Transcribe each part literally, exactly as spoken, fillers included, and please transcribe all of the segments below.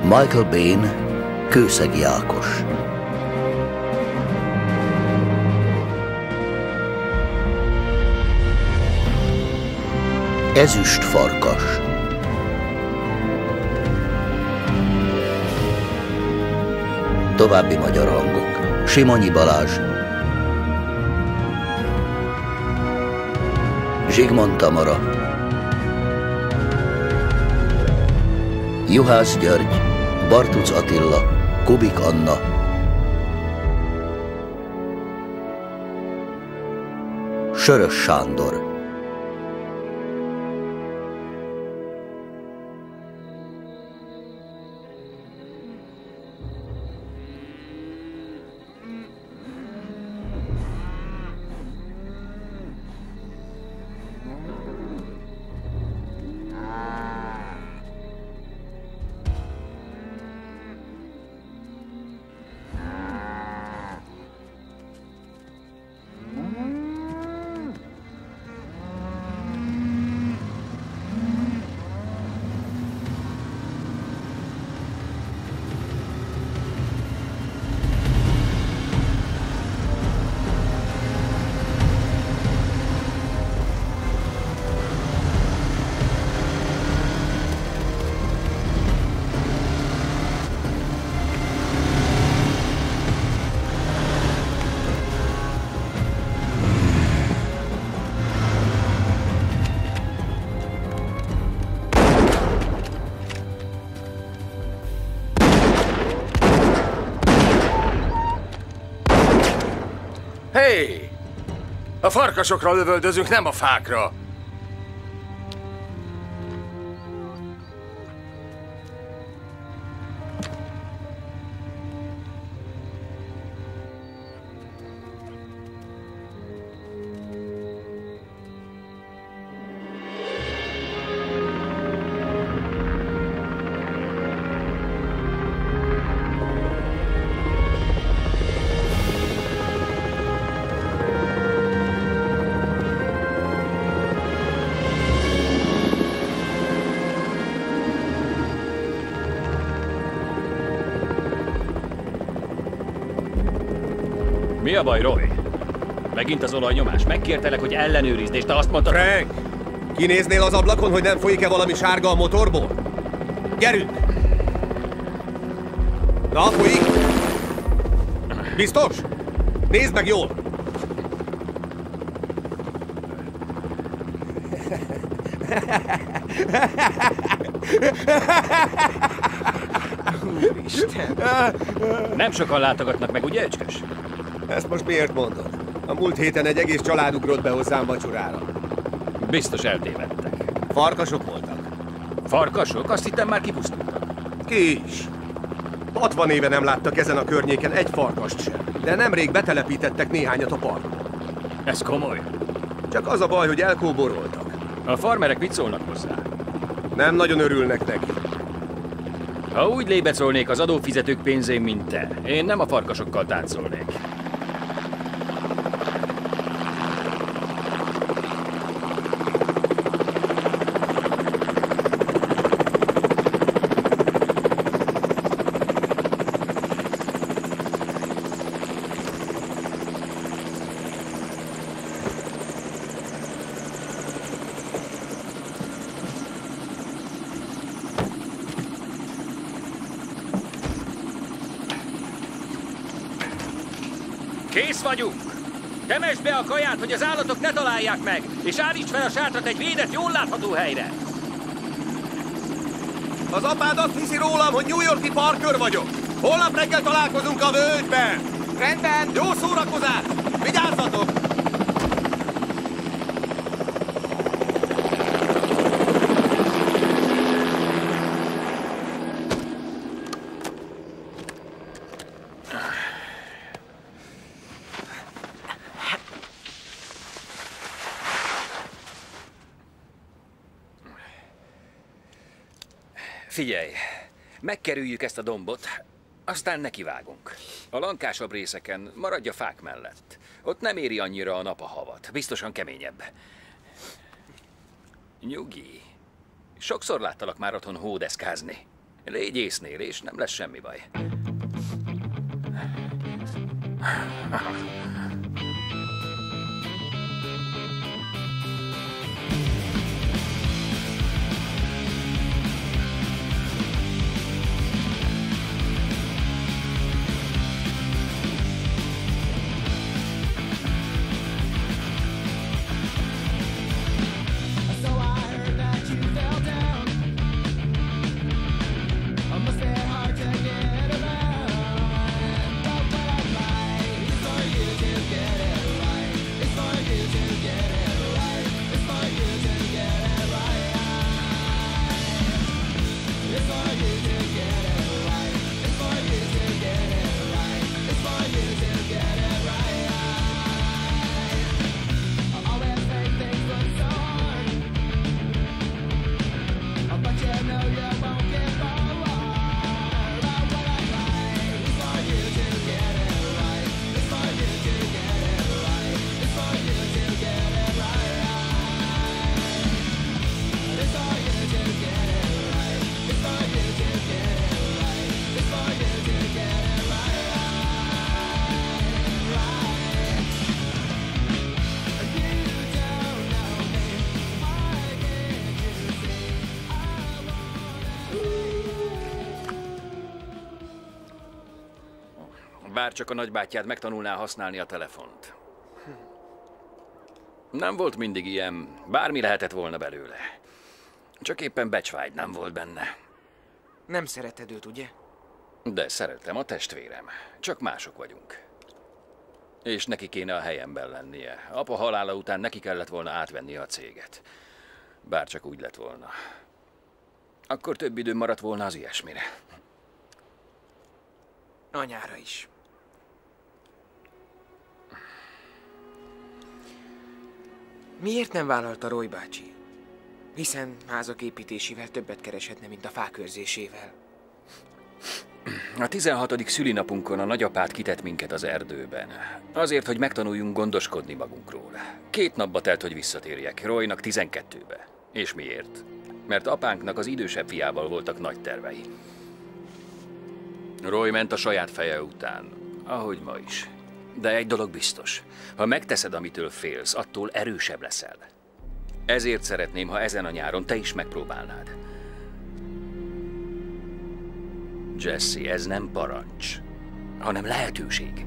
Michael Biehn, Kőszegi Ákos. Ezüst farkas. További magyar hangok: Simonyi Balázs, Zsigmond Tamara, Juhász György, Bartuc Attila, Kubik Anna, Sörös Sándor. Hé! A farkasokra lövöldözünk, nem a fákra! Mi a baj, Roy? Megint az olajnyomás. Megkértelek, hogy ellenőrizd, és te azt mondtad... Frank! Kinéznél az ablakon, hogy nem folyik-e valami sárga a motorból? Gyerünk! Na, folyik? Biztos? Nézd meg jól! Úristen! Nem sokan látogatnak meg, ugye, Öcskös? Ezt most miért mondod? A múlt héten egy egész család ugrott be hozzám vacsorára. Biztos eltévedtek. Farkasok voltak. Farkasok? Azt hittem már kipusztultak. Ki is. hatvan éve nem láttak ezen a környéken egy farkast sem. De nemrég betelepítettek néhányat a parkba. Ez komoly. Csak az a baj, hogy elkóboroltak. A farmerek mit szólnak hozzá? Nem nagyon örülnek neki. Ha úgy lébecolnék az adófizetők pénzén, mint te, én nem a farkasokkal táncolnék. Kész vagyunk! Temesd be a kaját, hogy az állatok ne találják meg, és állíts fel a sátrat egy védett, jól látható helyre! Az apád azt hiszi rólam, hogy New York-i Parker vagyok. Holnap reggel találkozunk a völgyben. Rendben, jó szórakozás! Vigyázzatok! Figyelj, megkerüljük ezt a dombot, aztán nekivágunk. A lankásabb részeken maradj a fák mellett. Ott nem éri annyira a nap a havat, biztosan keményebb. Nyugi. Sokszor láttalak már otthon hódeszkázni. Légy észnél, és nem lesz semmi baj. Bár csak a nagybátyád megtanulná használni a telefont. Nem volt mindig ilyen, bármi lehetett volna belőle. Csak éppen becsvágy nem volt benne. Nem szereted őt, ugye? De szeretem, a testvérem. Csak mások vagyunk. És neki kéne a helyemben lennie. Apa halála után neki kellett volna átvennie a céget. Bár csak úgy lett volna. Akkor több időm maradt volna az ilyesmire. Anyára is. Miért nem vállalta Roy bácsi? Hiszen házak építésével többet kereshetne, mint a fák őrzésével. A tizenhatodik szülinapunkon a nagyapád kitett minket az erdőben. Azért, hogy megtanuljunk gondoskodni magunkról. Két napba telt, hogy visszatérjek, Roynak tizenkettőbe. És miért? Mert apánknak az idősebb fiával voltak nagy tervei. Roy ment a saját feje után, ahogy ma is. De egy dolog biztos. Ha megteszed, amitől félsz, attól erősebb leszel. Ezért szeretném, ha ezen a nyáron te is megpróbálnád. Jesse, ez nem parancs, hanem lehetőség.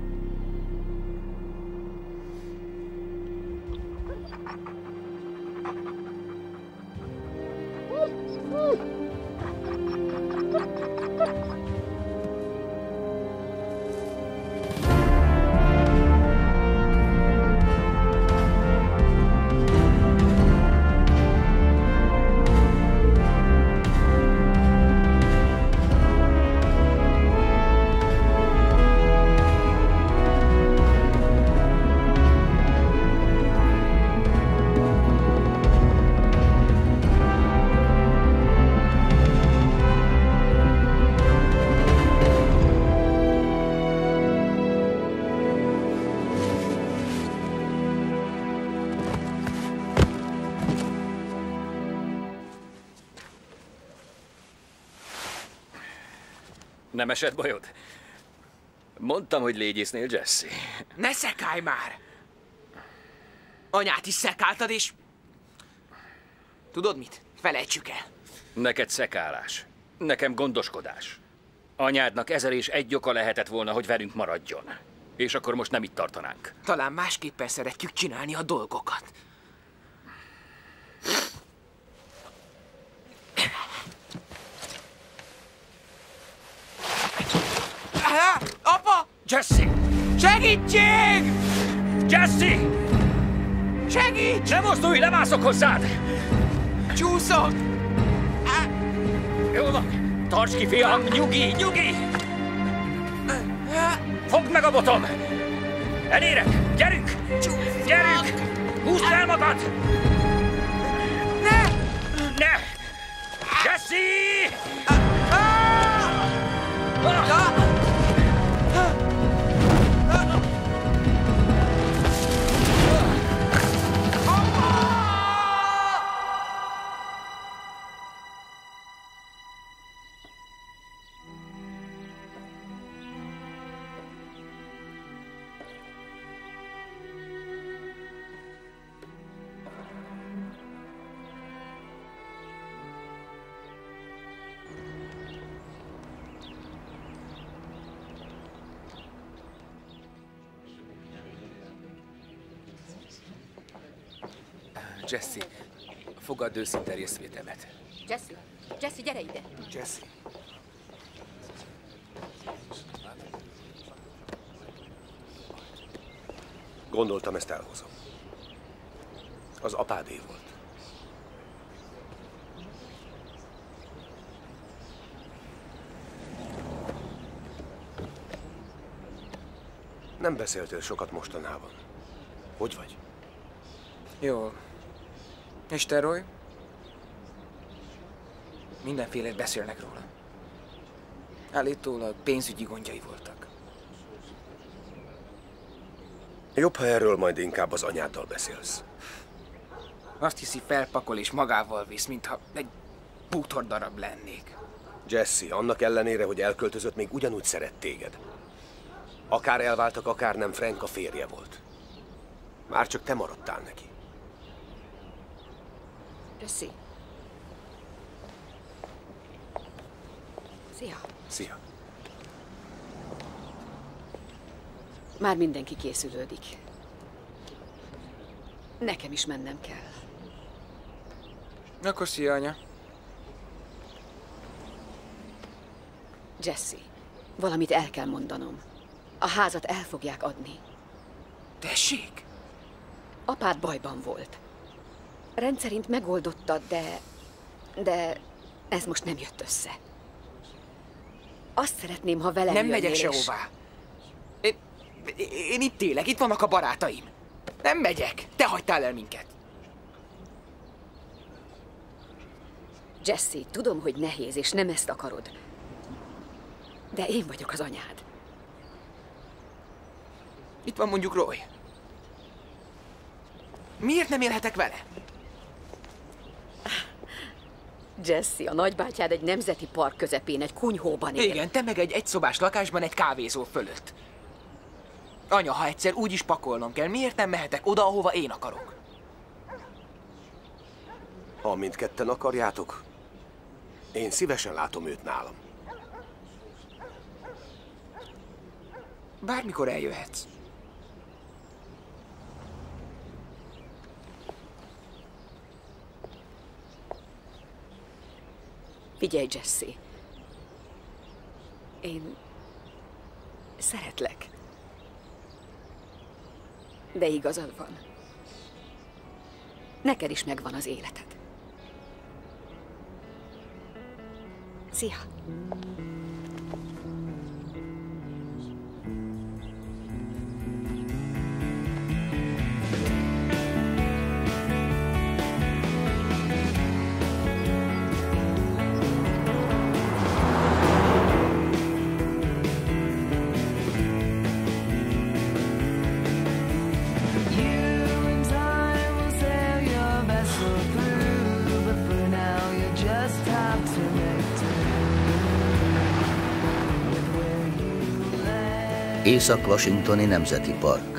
Nem esett bajod? Mondtam, hogy légy észnél, Jesse. Ne szekálj már! Anyát is szekáltad, és... Tudod mit? Felejtsük el. Neked szekálás. Nekem gondoskodás. Anyádnak ezer és egy oka lehetett volna, hogy velünk maradjon. És akkor most nem itt tartanánk. Talán másképpen szeretjük csinálni a dolgokat. Apa! Jesse! Segítség! Jesse! Segíts! Ne mozdulj, lemászok hozzád! Csúszok! Jó van, tarts ki, fiam! Nyugi, nyugi! Fogd meg a botom! Elérek! Gyerünk! Gyerünk! Húzd fel magad! Ne! Ne! Jesse! Jesse, fogadd őszinte részvétemet. Jesse, Jesse, gyere ide! Jesse. Gondoltam, ezt elhozom. Az apádé volt. Nem beszéltél sokat mostanában. Hogy vagy? Jó. És te, Roy? Mindenfélét beszélnek róla. Állítólag pénzügyi gondjai voltak. Jobb, ha erről majd inkább az anyáddal beszélsz. Azt hiszi, felpakol és magával visz, mintha egy bútordarab lennék. Jesse, annak ellenére, hogy elköltözött, még ugyanúgy szeret téged. Akár elváltak, akár nem, Frank a férje volt. Már csak te maradtál neki. Jesse. Szia. Szia. Már mindenki készülődik. Nekem is mennem kell. Akkor szia, anya. Jesse, valamit el kell mondanom. A házat el fogják adni. Tessék? Apád bajban volt. Rendszerint megoldottad, de... de ez most nem jött össze. Azt szeretném, ha velem Nem jönnél, megyek és... sehová. Én, én itt élek, itt vannak a barátaim. Nem megyek. Te hagytál el minket. Jesse, tudom, hogy nehéz, és nem ezt akarod. De én vagyok az anyád. Itt van mondjuk Roy. Miért nem élhetek vele? Jesse, a nagybátyád egy nemzeti park közepén, egy kunyhóban él. Igen, te meg egy egyszobás lakásban egy kávézó fölött. Anya, ha egyszer úgy is pakolnom kell, miért nem mehetek oda, ahova én akarok? Ha mindketten akarjátok, én szívesen látom őt nálam. Bármikor eljöhetsz. Figyelj, Jesse. Én szeretlek. De igazad van. Neked is megvan az életed. Szia! Észak-Washingtoni Nemzeti Park.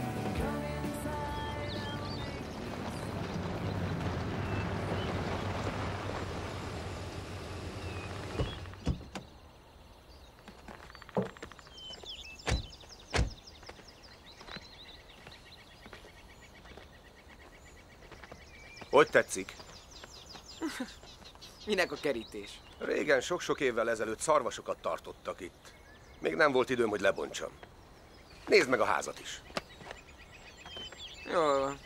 Hogy tetszik? Minek a kerítés? Régen, sok-sok évvel ezelőtt szarvasokat tartottak itt. Még nem volt időm, hogy lebontsam. Nézd meg a házat is. Jól van.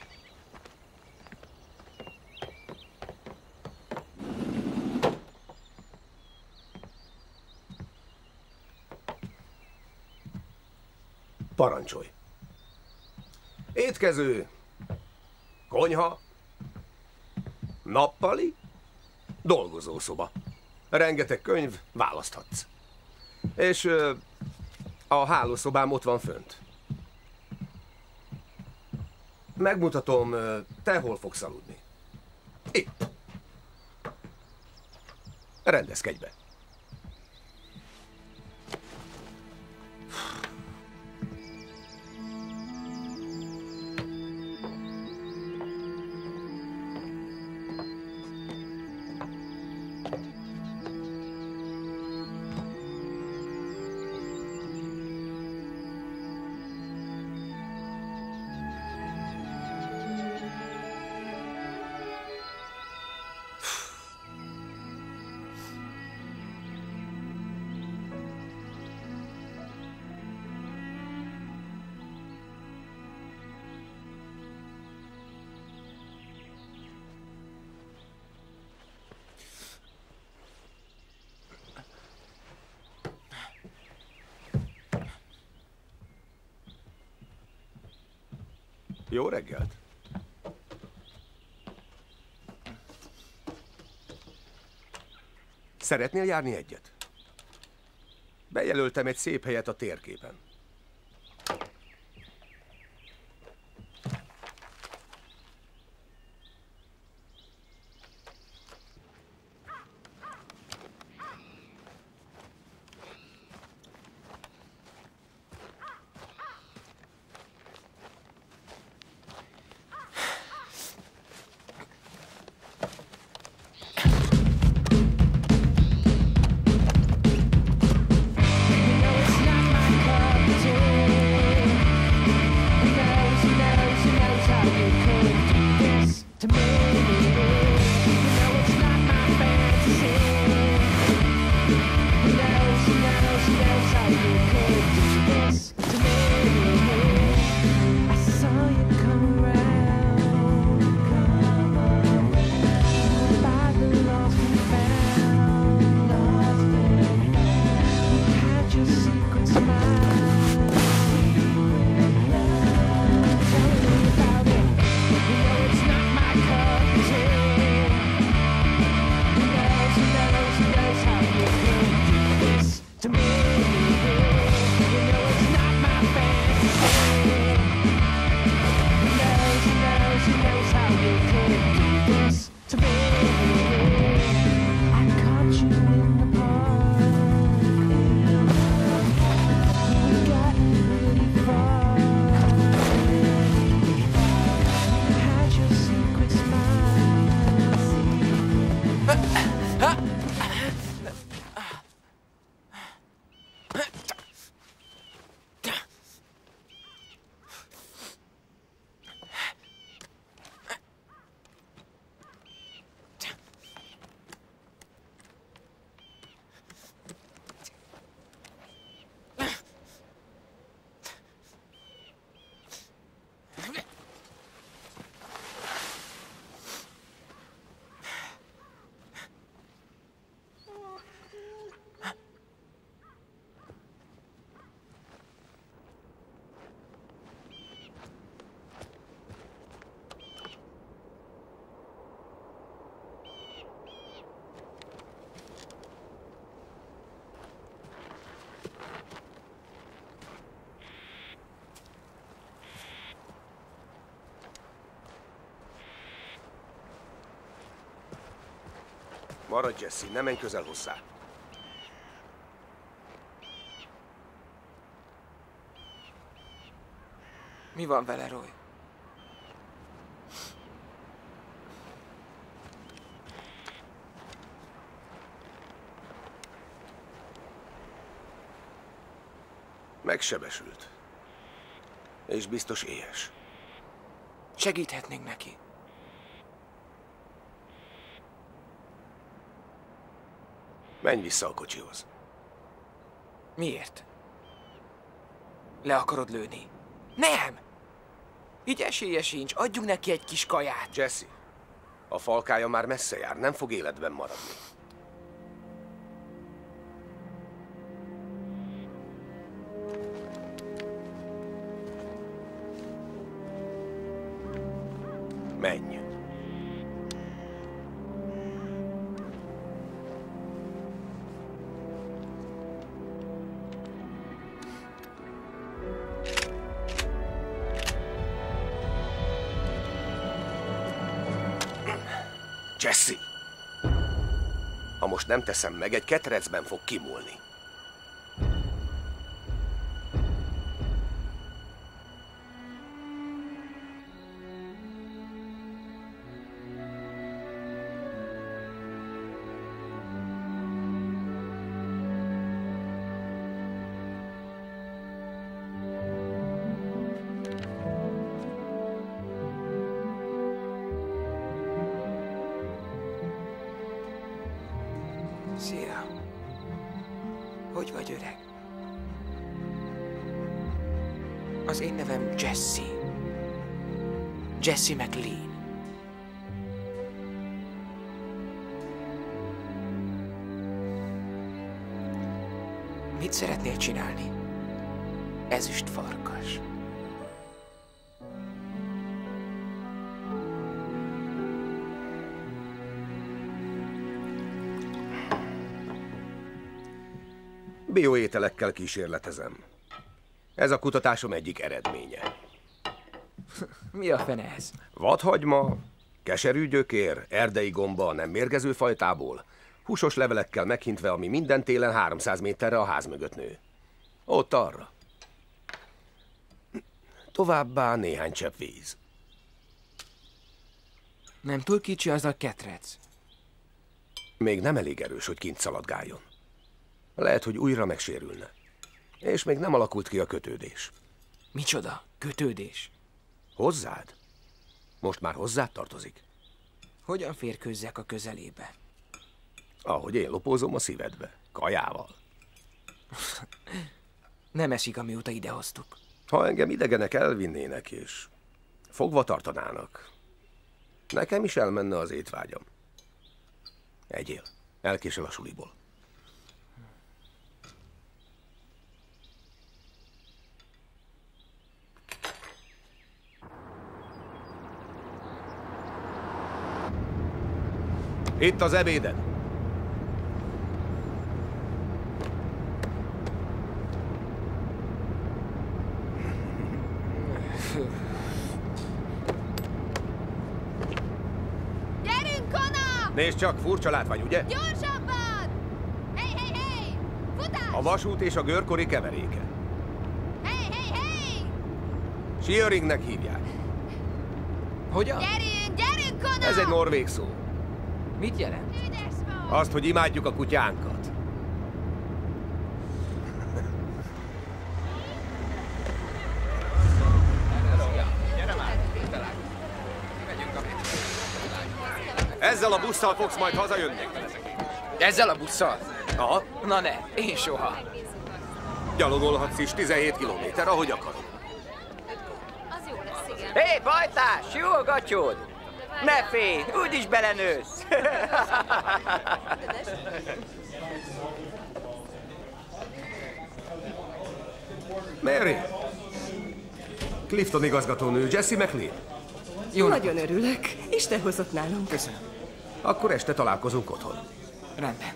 Parancsolj. Étkező, konyha, nappali, dolgozószoba. Rengeteg könyv, választhatsz. És ö, a hálószobám ott van fönt. Megmutatom, ö, te hol fogsz aludni. Itt. Rendezkedj be. Jó reggelt! Szeretnél járni egyet? Bejelöltem egy szép helyet a térképen. Maradj, Jesse, ne menj közel hozzá. Mi van vele, Roy? Megsebesült. És biztos éhes. Segíthetnénk neki. Menj vissza a kocsihoz. Miért? Le akarod lőni? Nem! Így esélye sincs, adjunk neki egy kis kaját. Jesse, a falkája már messze jár, nem fog életben maradni. Menj! Jesse! Ha most nem teszem meg, egy ketrecben fog kimúlni. Szia. Hogy vagy, öreg? Az én nevem Jesse. Jesse McLean. Mit szeretnél csinálni? Ezüst farkas. Bioételekkel kísérletezem. Ez a kutatásom egyik eredménye. Mi a fene ez? Vadhagyma, keserű gyökér, erdei gomba nem mérgező fajtából, húsos levelekkel meghintve, ami minden télen háromszáz méterre a ház mögött nő. Ott arra. Továbbá néhány csepp víz. Nem túl kicsi az a ketrec. Még nem elég erős, hogy kint szaladgáljon. Lehet, hogy újra megsérülne. És még nem alakult ki a kötődés. Micsoda? Kötődés? Hozzád? Most már hozzád tartozik? Hogyan férkőzzek a közelébe? Ahogy én lopózom a szívedbe. Kajával. Nem esik, amióta idehoztuk. Ha engem idegenek elvinnének és fogva tartanának, nekem is elmenne az étvágyam. Egyél. Elkésel a suliból. Itt az ebéded. Gyerünk, Kona! Nézd csak, furcsa látvány, ugye? Gyorsabban! Hey, hey, hey! Futás! A vasút és a görkori keveréke. Hey, hey, hey! Shearingnek hívják. Hogyan? Gyerünk, gyerünk, Kona! Ez egy norvég szó. Mit jelent? Üdes vagy! Azt, hogy imádjuk a kutyánkat. Ezzel a busszal fogsz majd hazajönni. Ezzel a busszal? Aha, Na ne, én soha. gyalogolhatsz is tizenhét kilométer, ahogy akarod. Hé, hey, bajtás, jó a gatyód! Ne félj, úgyis belenősz! Mary! Clifton igazgatónő, Jessie McLean. Jó Nagyon örülök. Isten hozott nálunk. Köszönöm. Akkor este találkozunk otthon. Rendben.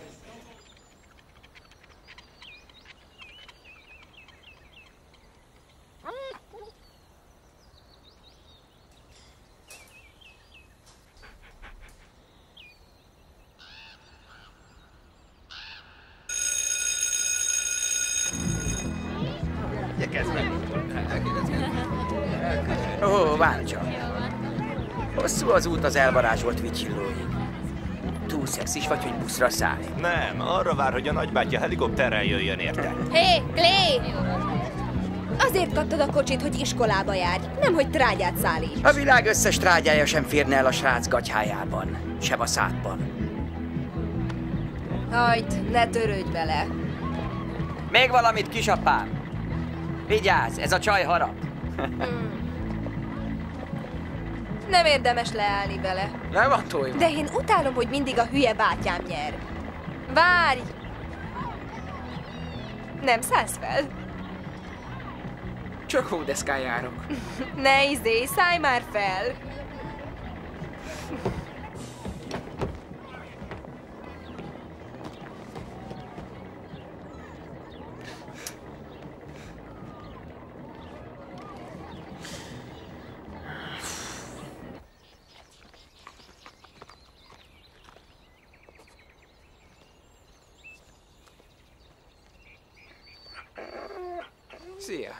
Ó, várj csak. Hosszú az út az elvarázsolt vicsillóig. Túl szexis vagy, hogy buszra szállj. Nem, arra vár, hogy a nagybátyja helikopterrel jöjjön érte. Hé, hey, Clay! Azért kaptad a kocsit, hogy iskolába járj, nem hogy trágyát szállíts. A világ összes trágyája sem férne el a srác gatyhájában, sem a szádban. Hagyd, ne törődj vele. Még valamit, kisapám. Vigyázz, ez a csaj harap. Nem érdemes leállni vele. Le van tojva. De én utálom, hogy mindig a hülye bátyám nyer. Várj! Nem szállsz fel? Csak hódeszkán járok. Ne izé, szállj már fel! Szia!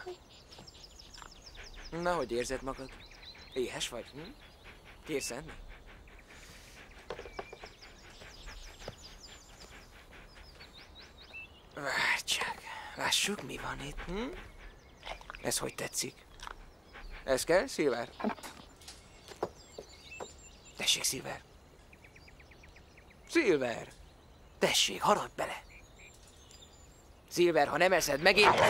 Na, hogy érzed magad? Éhes vagy, hm? Kérsz enni? Várj csak, lássuk, mi van itt, hm? Ez hogy tetszik? Ez kell, Silver? Tessék, Silver! Silver! Tessék, harapd bele! Silver, ha nem eszed meg, én...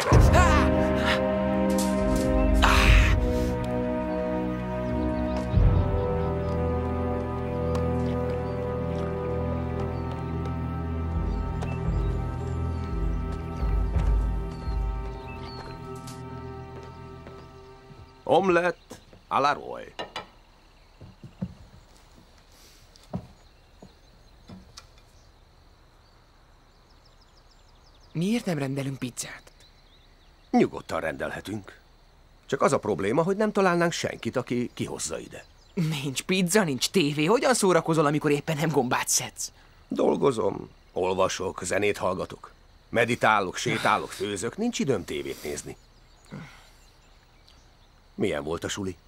Omelette à la Roy. Miért nem rendelünk pizzát? Nyugodtan rendelhetünk. Csak az a probléma, hogy nem találnánk senkit, aki kihozza ide. Nincs pizza, nincs tévé. Hogyan szórakozol, amikor éppen nem gombát szedsz? Dolgozom, olvasok, zenét hallgatok. Meditálok, sétálok, főzök, nincs időm tévét nézni. Milyen volt a suli?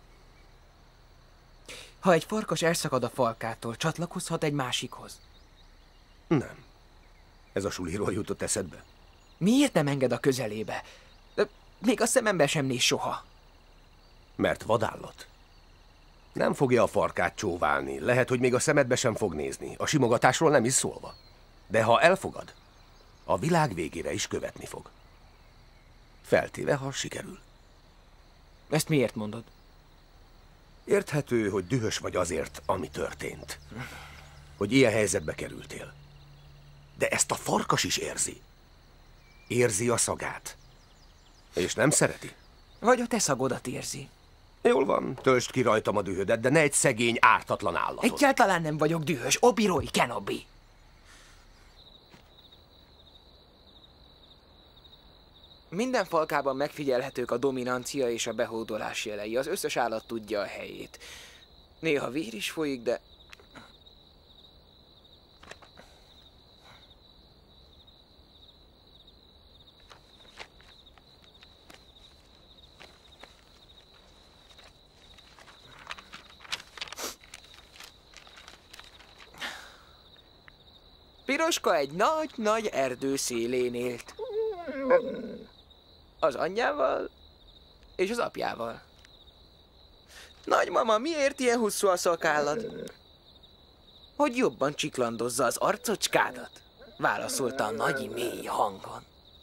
Ha egy farkas elszakad a falkától, csatlakozhat egy másikhoz. Nem. Ez a suliról jutott eszedbe. Miért nem enged a közelébe? Még a szemembe sem néz soha. Mert vadállat. Nem fogja a farkát csóválni. Lehet, hogy még a szemedbe sem fog nézni. A simogatásról nem is szólva. De ha elfogad, a világ végére is követni fog. Feltéve, ha sikerül. Ezt miért mondod? Érthető, hogy dühös vagy azért, ami történt. Hogy ilyen helyzetbe kerültél. De ezt a farkas is érzi. Érzi a szagát. És nem szereti. Vagy a te szagodat érzi. Jól van, töltsd ki rajtam a dühödet, de ne egy szegény, ártatlan állatot. Egyáltalán nem vagyok dühös. Oberoi Kenobi. Minden falkában megfigyelhetők a dominancia és a behódolás jelei. Az összes állat tudja a helyét. Néha vér is folyik, de... Piroska egy nagy-nagy erdő szélén élt. Az anyjával és az apjával. Nagymama, miért ilyen hosszú a szakállad? Hogy jobban csiklandozza az arcocskádat? Válaszolta a nagy mély hangon.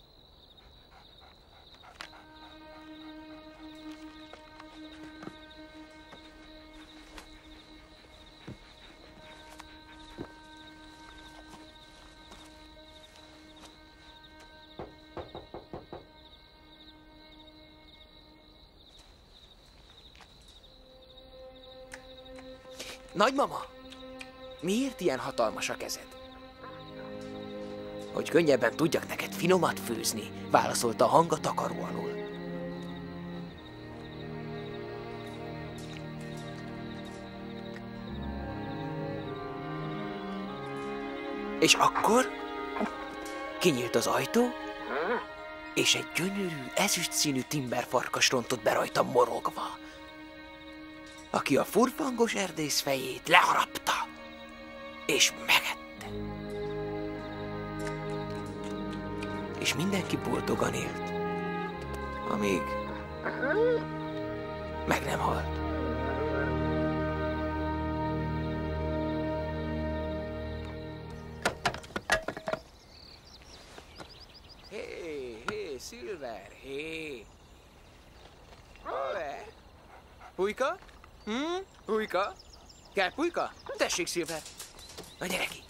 Nagymama, miért ilyen hatalmas a kezed? Hogy könnyebben tudjak neked finomat főzni, válaszolta a hang a takaró alól. És akkor kinyílt az ajtó, és egy gyönyörű, ezüst színű timberfarkas rontott be rajta morogva, aki a furfangos erdész fejét leharapta, és megette. És mindenki boldogan élt, amíg meg nem halt. Hé, hé, Silver, hé! Ole! Pulyka? Hm? Pulyka? Kell pulyka? Tessék, Silver! Na, gyere ki!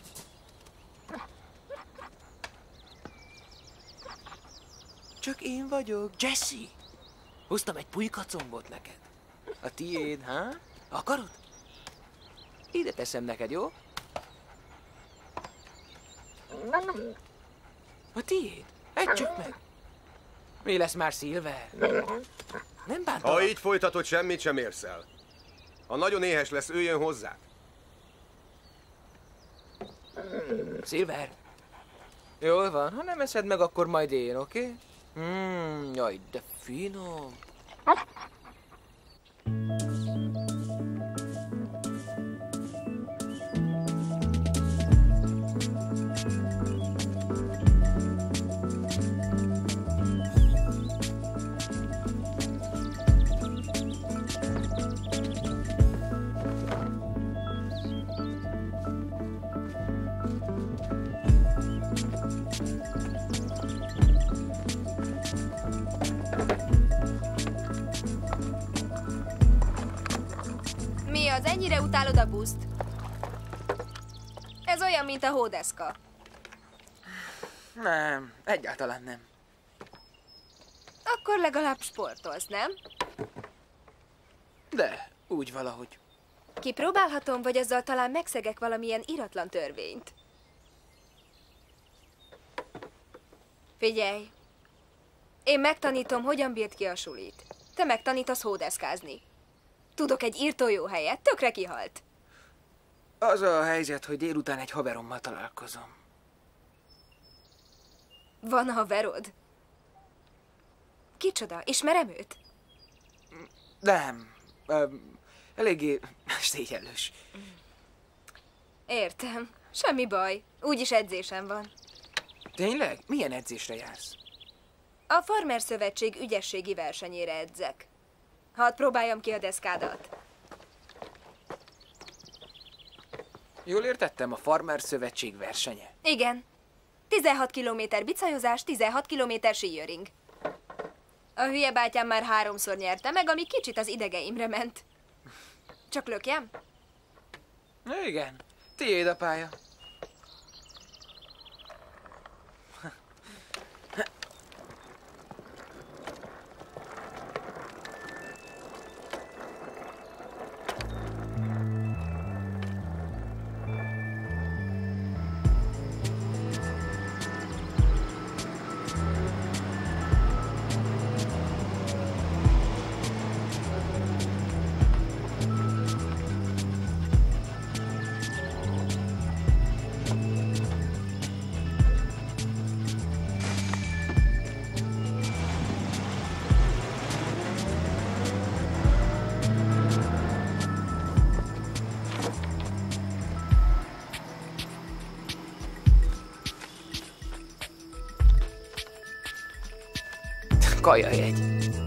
Csak én vagyok, Jesse! Hoztam egy pulykacombot neked. A tiéd, ha? Akarod? Ide teszem neked, jó? A tiéd? Egy csak meg! Mi lesz már, Silver? Nem bántalak. Ha így folytatod, semmit sem érsz el. Ha nagyon éhes lesz, ő jön hozzá. Silver. Jól van, ha nem eszed meg, akkor majd én, oké? Okay? Mmm, jaj, de finom. Mi az, ennyire utálod a buszt? Ez olyan, mint a hódeszka. Nem, egyáltalán nem. Akkor legalább sportolsz, nem? De, úgy valahogy. Kipróbálhatom, vagy azzal talán megszegek valamilyen iratlan törvényt. Figyelj! Én megtanítom, hogyan bírt ki a sulit. Te megtanítasz hódeszkázni. Tudok egy írtó jó helyet, tökre kihalt. Az a helyzet, hogy délután egy haverommal találkozom. Van haverod? Kicsoda? Ismerem őt? Nem. Um, eléggé szégyellős. Értem. Semmi baj. Úgyis edzésem van. Tényleg? Milyen edzésre jársz? A Farmer Szövetség ügyességi versenyére edzek. Hadd próbáljam ki a deszkádat. Jól értettem, a Farmer Szövetség versenye? Igen. tizenhat kilométer bicajozás, tizenhat kilométer síjöring. A hülye bátyám már háromszor nyerte meg, ami kicsit az idegeimre ment. Csak lökjem? Igen. Tiéd a pálya. Kajajegy.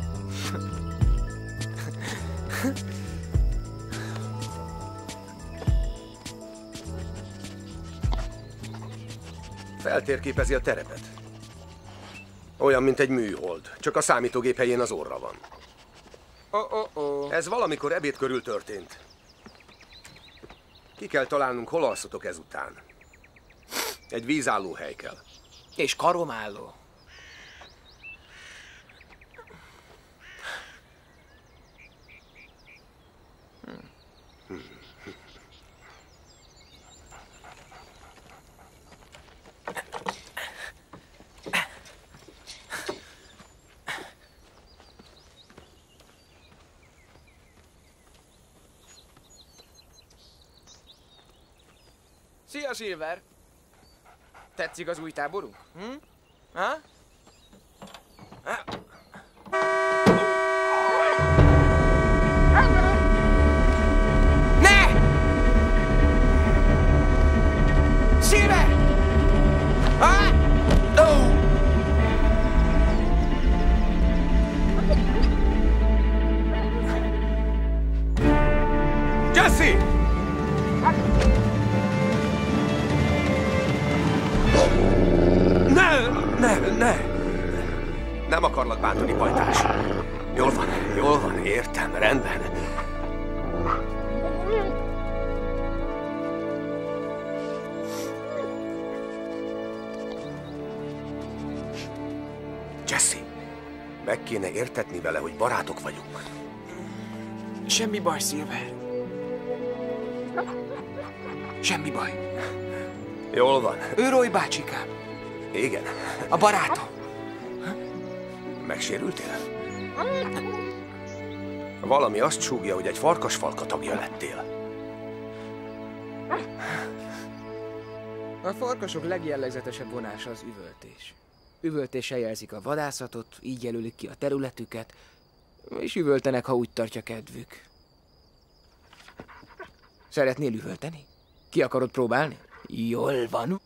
Feltérképezi a terepet. Olyan, mint egy műhold, csak a számítógép helyén az orra van. Oh, oh, oh. Ez valamikor ebéd körül történt. Ki kell találnunk, hol alszotok ezután. Egy vízálló hely kell. És karomálló. Szia, Silver! Tetszik az új táborunk? Hm? Ha? Ha? Ne! Silver! Ha? Oh! Jesse! Ne, ne, ne! Nem akarlak bántani, pajtás. Jól van, jól van, értem, rendben. Jesse, meg kéne értetni vele, hogy barátok vagyunk. Semmi baj, Silver. Semmi baj. Jól van. Ő Roy bácsikám. Igen. A barátom. Megsérültél? Valami azt súgja, hogy egy farkasfalka tagja lettél. A farkasok legjellegzetesebb vonása az üvöltés. Üvöltéssel jelzik a vadászatot, így jelölik ki a területüket, és üvöltenek, ha úgy tartja kedvük. Szeretnél üvölteni? Ki akarod próbálni? Jól van.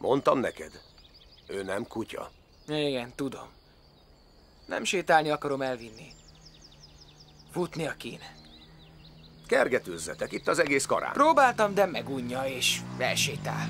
Mondtam neked, ő nem kutya. Igen, tudom. Nem sétálni akarom elvinni. Futnia kéne. Kergetőzzetek, itt az egész karán. Próbáltam, de megunja és elsétál.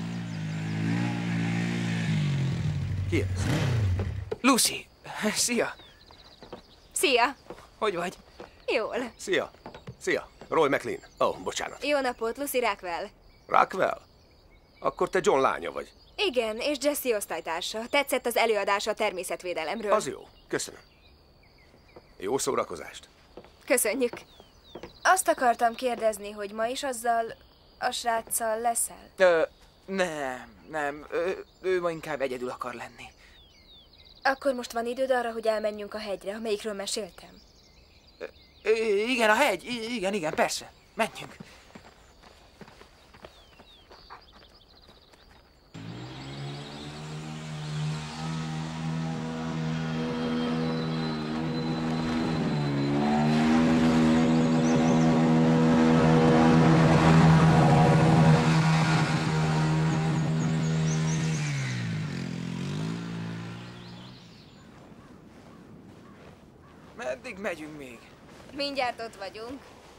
Ki ez? Lucy! Szia! Szia! Hogy vagy? Jól. Szia! Szia! Roy McLean. Ó, oh, bocsánat. Jó napot, Lucy Rockwell. Rockwell? Akkor te John lánya vagy. Igen, és Jesse osztálytársa. Tetszett az előadása a természetvédelemről. Az jó. Köszönöm. Jó szórakozást. Köszönjük. Azt akartam kérdezni, hogy ma is azzal a sráccal leszel? Ö, nem, nem. Ö, ő ma inkább egyedül akar lenni. Akkor most van időd arra, hogy elmenjünk a hegyre, amelyikről meséltem? Ö, igen, a hegy. I igen, igen, persze. Menjünk. Meddig megyünk még? Mindjárt ott vagyunk.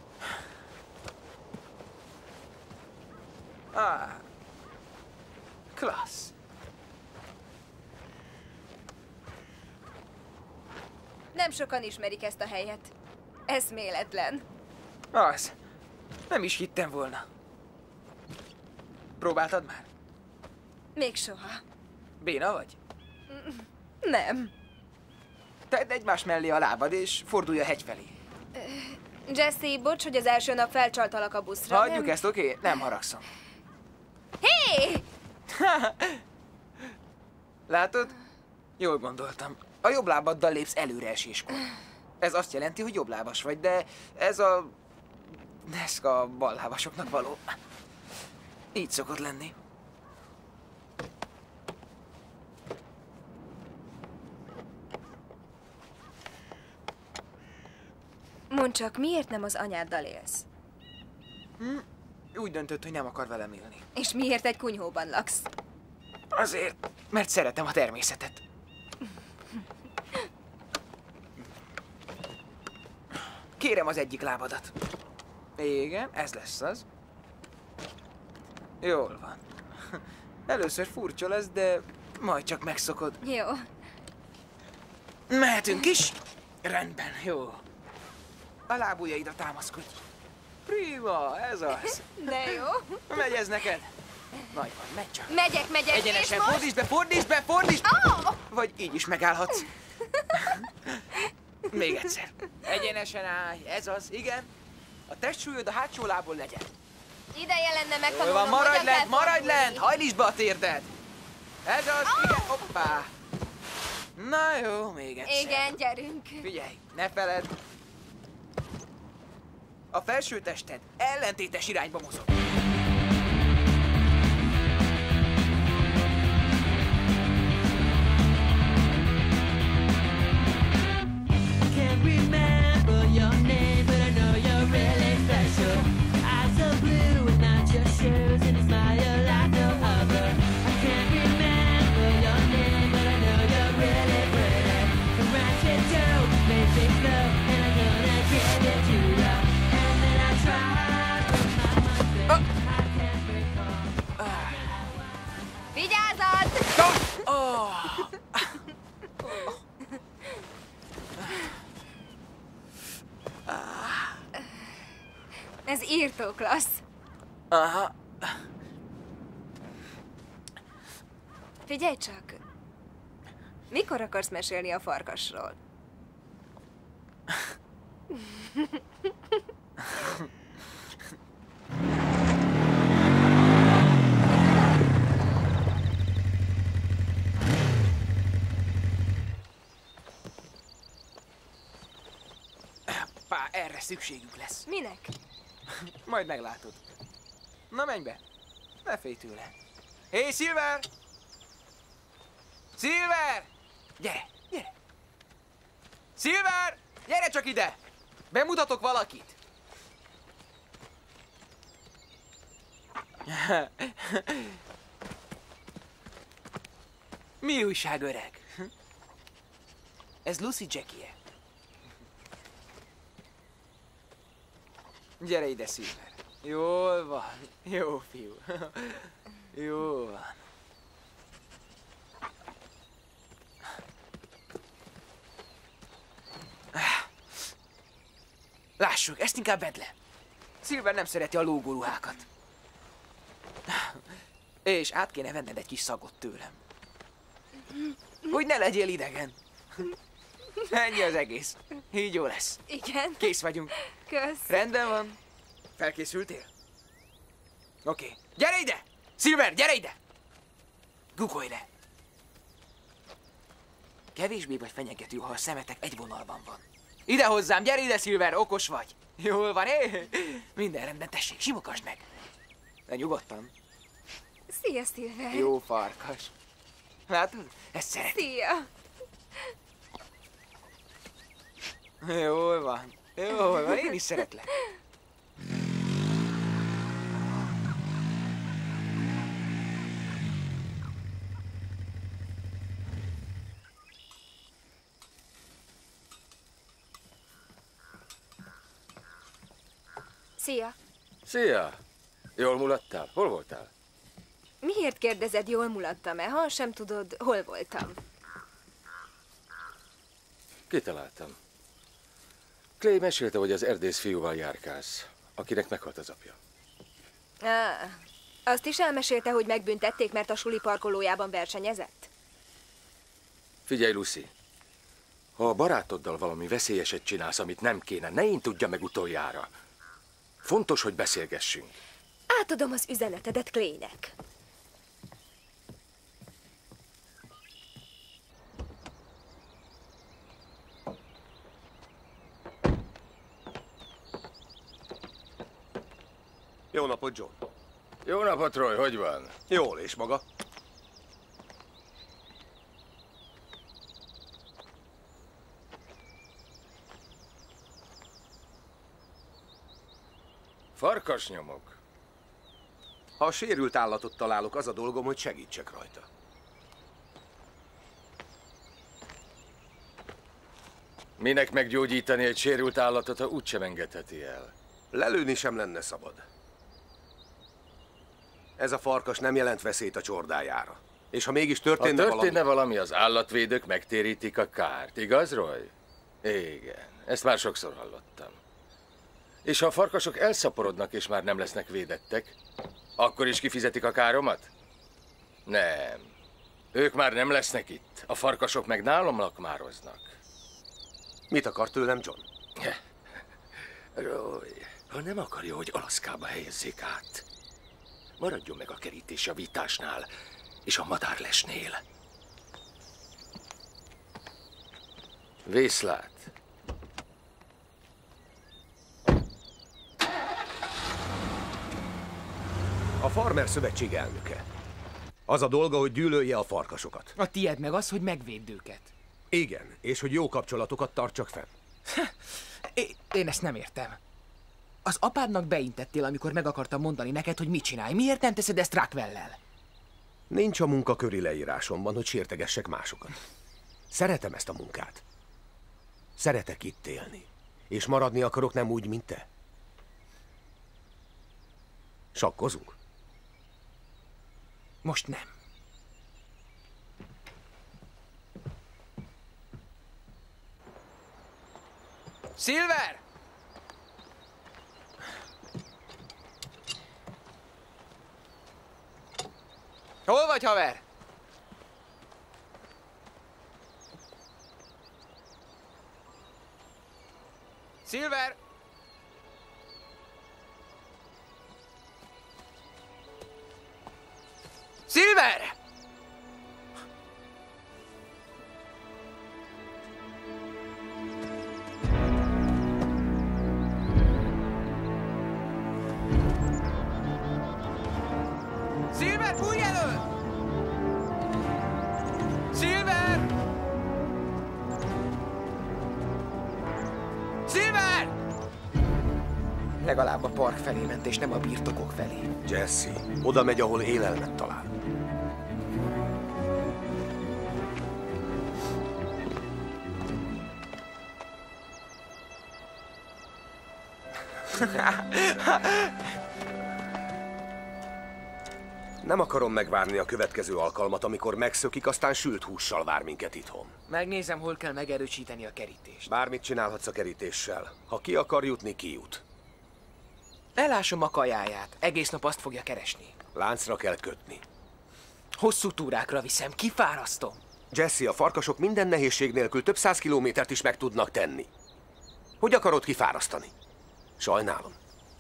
Ah, klassz. Nem sokan ismerik ezt a helyet. Eszméletlen. Az. Nem is hittem volna. Próbáltad már? Még soha. Béna vagy? Nem. Tedd egymás mellé a lábad, és fordulj a hegy felé. Jesse, bocs, hogy az első nap felcsaltalak a buszra. Hagyjuk nem... ezt, oké? Okay? Nem haragszom. Hé! Hey! Látod? Jól gondoltam. A jobb lábaddal lépsz előreeséskor. Ez azt jelenti, hogy jobblábas vagy, de ez a... deszka a ballábasoknak való. Így szokott lenni. Mondd csak, miért nem az anyáddal élsz? Hm? Úgy döntött, hogy nem akar velem élni. És miért egy kunyhóban laksz? Azért, mert szeretem a természetet. Kérem az egyik lábadat. Igen, ez lesz az. Jól van. Először furcsa lesz, de majd csak megszokod. Jó. Mehetünk is? Rendben, jó. A lábujjaidra támaszkodj. Prima, ez az. De jó. Megy ez neked? Nagy van, megy csak. Megyek, megyek, Egyenesen, és most... fordítsd be, fordítsd be, fordítsd! Oh! Vagy így is megállhatsz. Még egyszer. Egyenesen állj, ez az, igen. A testsúlyod a hátsó lábon legyen. Ideje lenne Jól megtanulnom, van, maradj hogyan kell lent, maradj fordulni. lent, hajlítsd be a térded. Ez az, Oh! igen, hoppá. Na jó, még egyszer. Igen, gyerünk. Figyelj, ne feledd. A felső tested ellentétes irányba mozog. Vigyázat! Oh. Ez írtó klassz. Aha. Figyelj csak. Mikor akarsz mesélni a farkasról? Pá, erre szükségünk lesz. Minek? Majd meglátod. Na menj be. Ne félj tőle. Hé, hey, Silver! Silver! Gyere, gyere! Silver! Gyere csak ide! Bemutatok valakit. Mi újság, öreg? Ez Lucy Jackie-e. Gyere ide, Silver. Jól van. Jó fiú. Jó van. Lássuk, ezt inkább vedd le. Silver nem szereti a lógóruhákat. És át kéne venned egy kis szagot tőlem. Hogy ne legyél idegen. Ennyi az egész. Így jó lesz. Igen. Kész vagyunk. Kösz. Rendben van. Felkészültél? Oké. Okay. Gyere ide! Silver, gyere ide! Guggolj le! Kevésbé vagy fenyegető, ha a szemetek egy vonalban van. Ide hozzám, gyere ide, Silver, okos vagy. Jól van, eh? Minden rendben, tessék, simogasd meg. De nyugodtan. Szia, Silver. Jó farkas. Látod? Ezt szeretem. Szia. Jól van. Jól van, én is szeretlek. Szia. Szia! Jól mulattál? Hol voltál? Miért kérdezed, jól mulattam-e? Ha sem tudod, hol voltam? Kitaláltam. Clay mesélte, hogy az erdész fiúval járkálsz, akinek meghalt az apja. Ah, azt is elmesélte, hogy megbüntették, mert a suli parkolójában versenyezett? Figyelj, Lucy. Ha a barátoddal valami veszélyeset csinálsz, amit nem kéne, ne én tudja meg utoljára. Fontos, hogy beszélgessünk. Átadom az üzenetedet Claynek. Jó napot, John. Jó napot, Roy, hogy van? Jól, és maga? Farkasnyomok. Ha sérült állatot találok, az a dolgom, hogy segítsek rajta. Minek meggyógyítani egy sérült állatot, ha úgysem engedheti el? Lelőni sem lenne szabad. Ez a farkas nem jelent veszélyt a csordájára. És ha mégis történne, ha történne valami... valami, az állatvédők megtérítik a kárt. Igaz, Roy? Igen, ezt már sokszor hallottam. És ha a farkasok elszaporodnak és már nem lesznek védettek, akkor is kifizetik a káromat? Nem. Ők már nem lesznek itt. A farkasok meg nálam lakmároznak. Mit akar tőlem, John? Roy, ha nem akarja, hogy Alaszkába helyezzék át, maradjon meg a kerítés javításnál és a madárlesnél. Viszlát. A Farmer Szövetség elnöke. Az a dolga, hogy gyűlölje a farkasokat. A tied meg az, hogy megvédd őket. Igen, és hogy jó kapcsolatokat tartsak fenn. Én ezt nem értem. Az apádnak beintettél, amikor meg akartam mondani neked, hogy mit csinálj. Miért nem teszed ezt Rockwell-lel? Nincs a munkaköri leírásomban, hogy sértegessek másokat. Szeretem ezt a munkát. Szeretek itt élni. És maradni akarok nem úgy, mint te. Sakkozunk? Most nem. Silver! Hol vagy, haver? Silver! Silver! Silver, fújj elő! Silver! Silver! Legalább a park felé ment, és nem a birtokok felé. Jesse, oda megy, ahol élelmet talál. Nem akarom megvárni a következő alkalmat, amikor megszökik, aztán sült hússal vár minket itthon. Megnézem, hol kell megerősíteni a kerítést. Bármit csinálhatsz a kerítéssel. Ha ki akar jutni, kijut. Elásom a kajáját. Egész nap azt fogja keresni. Láncra kell kötni. Hosszú túrákra viszem, kifárasztom. Jesse, a farkasok minden nehézség nélkül több száz kilométert is meg tudnak tenni. Hogy akarod kifárasztani? Sajnálom.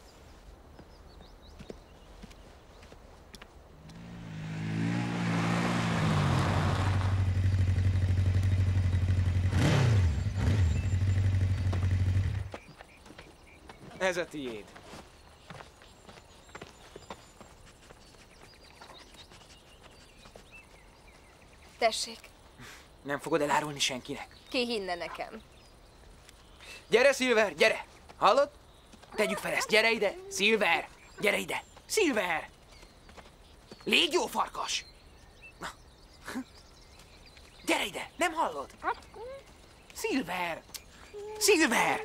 Ez a tiéd. Tessék, Nem fogod elárulni senkinek. ki hinne nekem? Gyere, Silver, gyere! Hallod? Tegyük fel ezt, gyere ide! Silver! Gyere ide! Silver! Légy jó farkas! Na. Gyere ide! Nem hallod? Silver! Silver!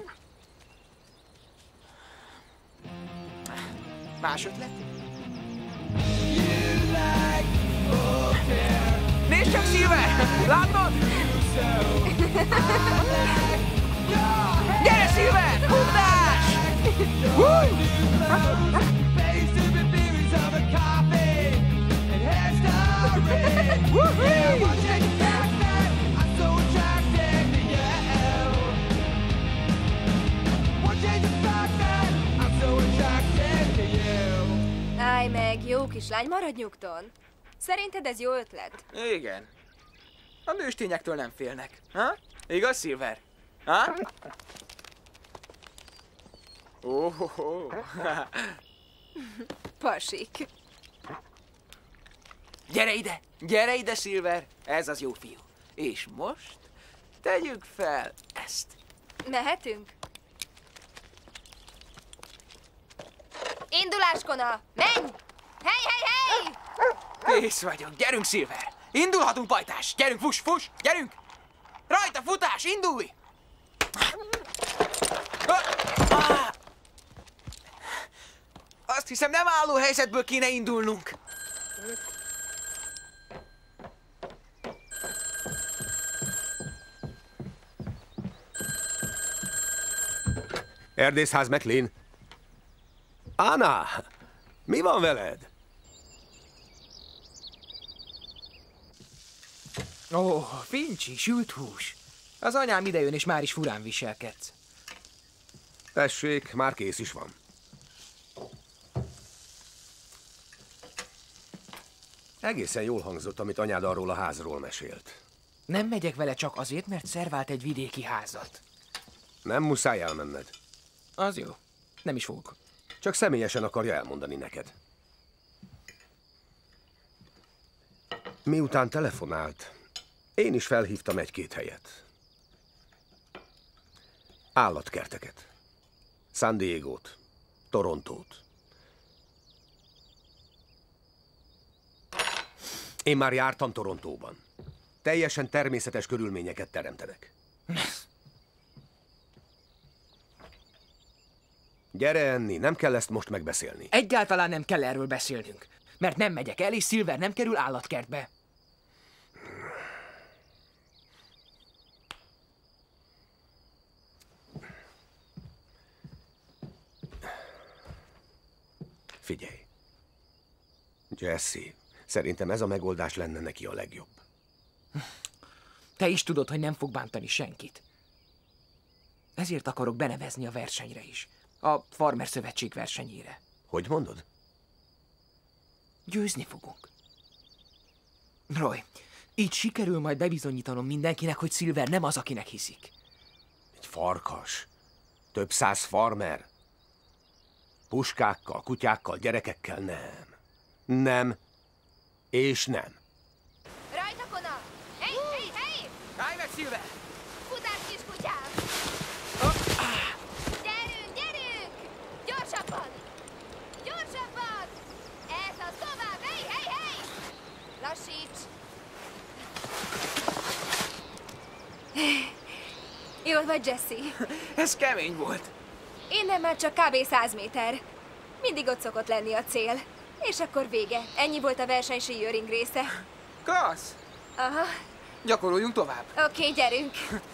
Más ötlet? Nézd csak, Silver! Látod? Gyere, Silver! Futás! Állj meg, jó kislány, maradj nyugton. Szerinted ez jó ötlet? Igen. A nőstényektől nem félnek. Ha? Igaz, Silver? Ha? Oh, oh, oh. Pasik. Gyere ide! Gyere ide, Silver! Ez az jó fiú. És most tegyük fel ezt. Mehetünk? Indulás, Kona! Menj! Hely, hely, hely! Kész vagyok. Gyerünk, Silver! Indulhatunk, pajtás! Gyerünk, fuss, fuss! Gyerünk! Rajta, futás! Indulj! Azt hiszem, nem álló helyzetből kéne indulnunk. Erdészház, McLean. Anna, mi van veled? Ó, oh, Fincsi, sült hús. Az anyám idejön, és már is furán viselkedsz. Tessék, már kész is van. Egészen jól hangzott, amit anyád arról a házról mesélt. Nem megyek vele csak azért, mert szervált egy vidéki házat. Nem muszáj elmenned. Az jó. Nem is fogok. Csak személyesen akarja elmondani neked. Miután telefonált, én is felhívtam egy-két helyet. Állatkerteket. San Diegót. Torontót. Én már jártam Torontóban. Teljesen természetes körülményeket teremtenek. Gyere enni, nem kell ezt most megbeszélni. Egyáltalán nem kell erről beszélnünk. Mert nem megyek el, és Silver nem kerül állatkertbe. Figyelj. Jesse, szerintem ez a megoldás lenne neki a legjobb. Te is tudod, hogy nem fog bántani senkit. Ezért akarok benevezni a versenyre is. A Farmer Szövetség versenyére. Hogy mondod? Győzni fogunk. Roy, így sikerül majd bebizonyítanom mindenkinek, hogy Silver nem az, akinek hiszik. Egy farkas. Több száz farmer. Puskákkal, kutyákkal, gyerekekkel nem. Nem. És nem. Rajta, Kona! Hey, hey, hey! Állj meg, Silver! Futás, kiskutyám! Gyerünk, gyerünk! Gyorsabban! Gyorsabban! Ez az, tovább! Hey, hey, hey! Lassíts! Jól vagy, Jesse? Ez kemény volt. Innen már csak kb. száz méter. Mindig ott szokott lenni a cél. És akkor vége. Ennyi volt a verseny síjöring része. Klassz! Aha. Gyakoroljunk tovább. Oké, okay, gyerünk.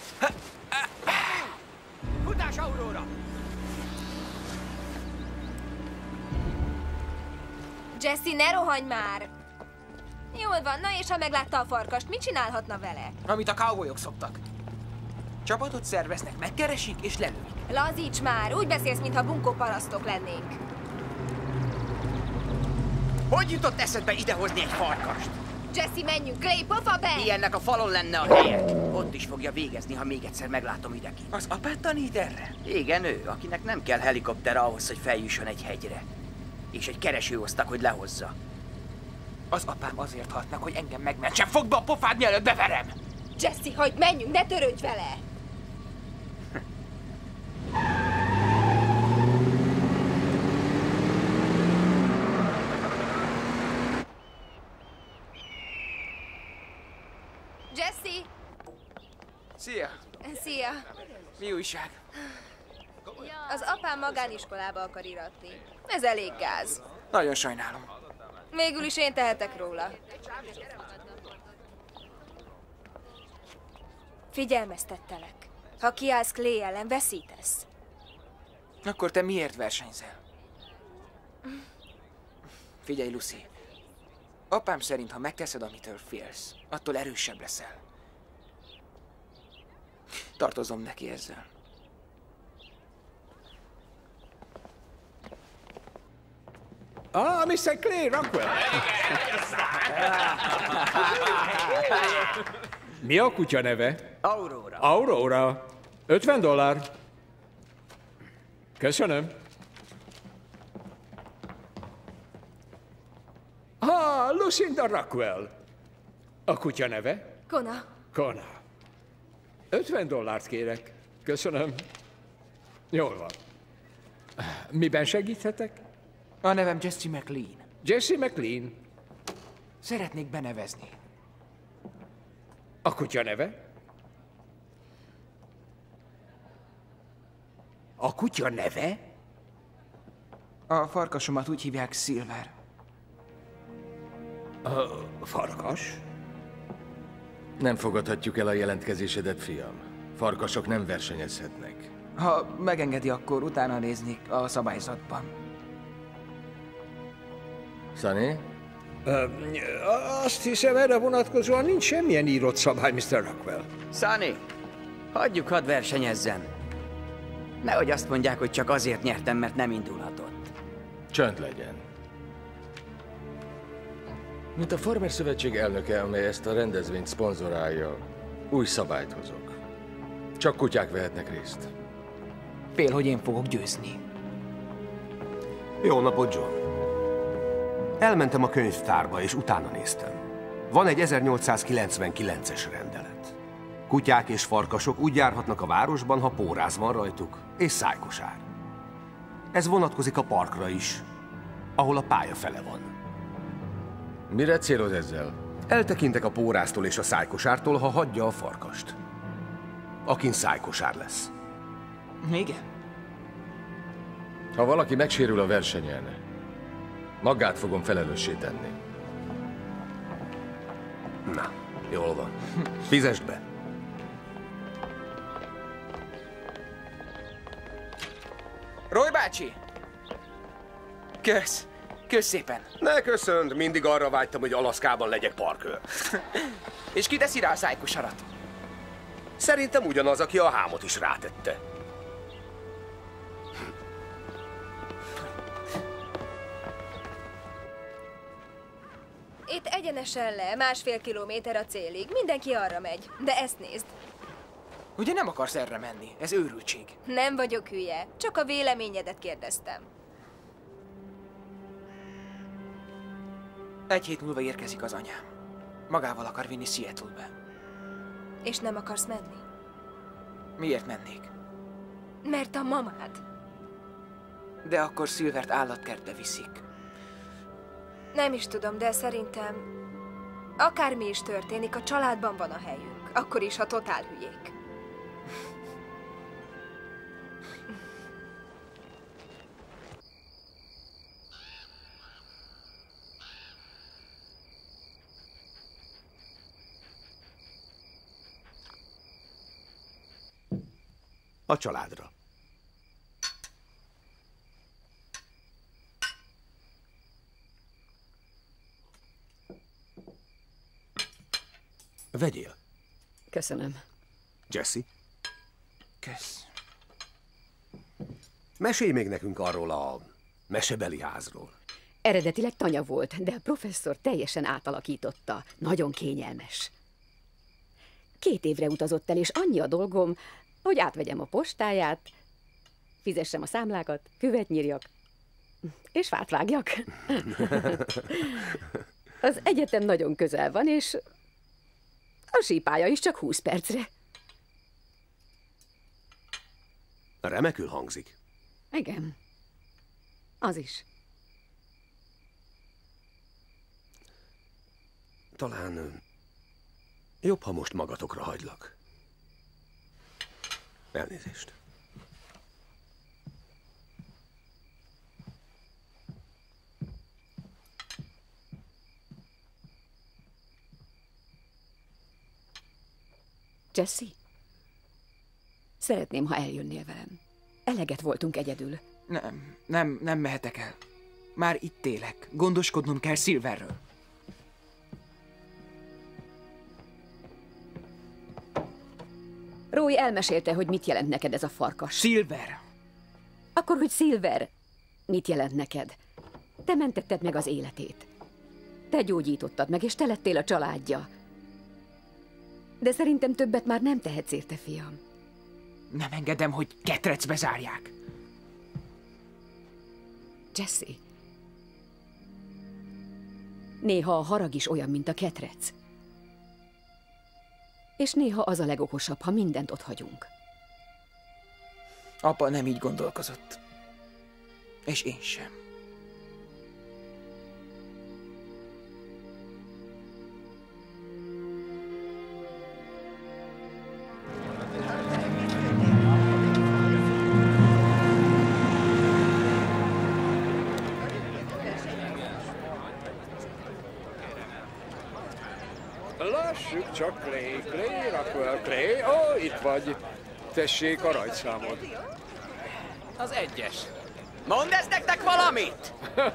Futás, Aurora! Jesse, ne rohanj már! Jól van, na és ha meglátta a farkast, mit csinálhatna vele? Amit a cowboyok szoktak. Csapatot szerveznek, megkeresik és lelőik. Lazíts már! Úgy beszélsz, mintha bunkó parasztok lennénk. Hogy jutott eszedbe idehozni egy farkast? Jesse, menjünk! Clay, pofa be! Ilyennek a falon lenne a helye. Ott is fogja végezni, ha még egyszer meglátom idekint. Az apát tanít erre? Igen, ő, akinek nem kell helikopter ahhoz, hogy feljusson egy hegyre. És egy keresőosztag, hogy lehozza. Az apám azért halt meg, hogy engem megmentsen. Fogd be a pofád, mielőtt beverem! Jesse, hagyd menjünk, ne törődj vele! Jesse! Szia! Szia! Mi újság? Az apám magániskolába akar iratni. Ez elég gáz. Nagyon sajnálom. Végül is én tehetek róla. Figyelmeztettelek. Ha kiállsz Clay ellen, veszítesz. Akkor te miért versenyzel? Figyelj, Lucy. Apám szerint, ha megteszed, amitől félsz, attól erősebb leszel. Tartozom neki ezzel. Ah, mister Clay Rockwell! Mi a kutya neve? Aurora. Aurora. ötven dollár. Köszönöm. Ah, Lucinda Rockwell. A kutya neve? Kona. Kona. ötven dollárt kérek. Köszönöm. Jól van. Miben segíthetek? A nevem Jesse McLean. Jesse McLean. Szeretnék benevezni. A kutya neve? A kutya neve? A farkasomat úgy hívják Silver. A farkas? Nem fogadhatjuk el a jelentkezésedet, fiam. Farkasok nem versenyezhetnek. Ha megengedi, akkor utána néznék a szabályzatban. Sunny? Uh, azt hiszem, erre vonatkozóan nincs semmilyen írott szabály, mister Rockwell. Sunny, hagyjuk, hadd versenyezzen. Nehogy azt mondják, hogy csak azért nyertem, mert nem indulhatott. Csönd legyen. Mint a Farmer Szövetség elnöke, amely ezt a rendezvényt szponzorálja, új szabályt hozok. Csak kutyák vehetnek részt. Fél, hogy én fogok győzni. Jó napot, John. Elmentem a könyvtárba, és utána néztem. Van egy ezernyolcszázkilencvenkilences rendelet. Kutyák és farkasok úgy járhatnak a városban, ha póráz van rajtuk, és szájkosár. Ez vonatkozik a parkra is, ahol a pálya fele van. Mire céloz ezzel? Eltekintek a póráztól és a szájkosártól, ha hagyja a farkast. Akin szájkosár lesz. Igen. Ha valaki megsérül a versenyen, magát fogom felelőssé tenni. Na, jól van. Fizesd be. Roy bácsi! Kösz! Kösz szépen! Ne köszönd, mindig arra vágytam, hogy Alaszkában legyek parkőr. És ki teszi rá a szájkosarat? Szerintem ugyanaz, aki a hámot is rátette. Itt egyenesen le, másfél kilométer a célig. Mindenki arra megy. De ezt nézd. Ugye nem akarsz erre menni? Ez őrültség. Nem vagyok hülye. Csak a véleményedet kérdeztem. Egy hét múlva érkezik az anyám. Magával akar vinni Seattle-be. És nem akarsz menni? Miért mennék? Mert a mamád. De akkor Silvert állatkertbe viszik. Nem is tudom, de szerintem akármi is történik, a családban van a helyünk. Akkor is, ha totál hülyék. A családra. Vegyél. Köszönöm. Jesse? Kösz. Mesélj még nekünk arról a mesebeli házról. Eredetileg tanya volt, de a professzor teljesen átalakította. Nagyon kényelmes. Két évre utazott el, és annyi a dolgom, hogy átvegyem a postáját, fizessem a számlákat, követ nyírjak, és fát vágjak. Az egyetem nagyon közel van, és a sípálya is csak húsz percre. Remekül hangzik. Igen. Az is. Talán jobb, ha most magatokra hagylak. Elnézést. Jesse? Szeretném, ha eljönnél velem. Eleget voltunk egyedül. Nem, nem, nem mehetek el. Már itt élek. Gondoskodnom kell Silverről. Roy elmesélte, hogy mit jelent neked ez a farkas. Silver! Akkor, hogy Silver, mit jelent neked? Te mentetted meg az életét. Te gyógyítottad meg, és te lettél a családja. De szerintem többet már nem tehetsz érte, fiam. Nem engedem, hogy ketrecbe zárják. Jesse. Néha a harag is olyan, mint a ketrec. És néha az a legokosabb, ha mindent otthagyunk. Apa nem így gondolkozott. És én sem. Lássuk csak, Clay, Clay, Rockwell, Clay. Ó, oh, itt vagy. Tessék a rajtszámod. Az egyes. Mondd ezt nektek valamit!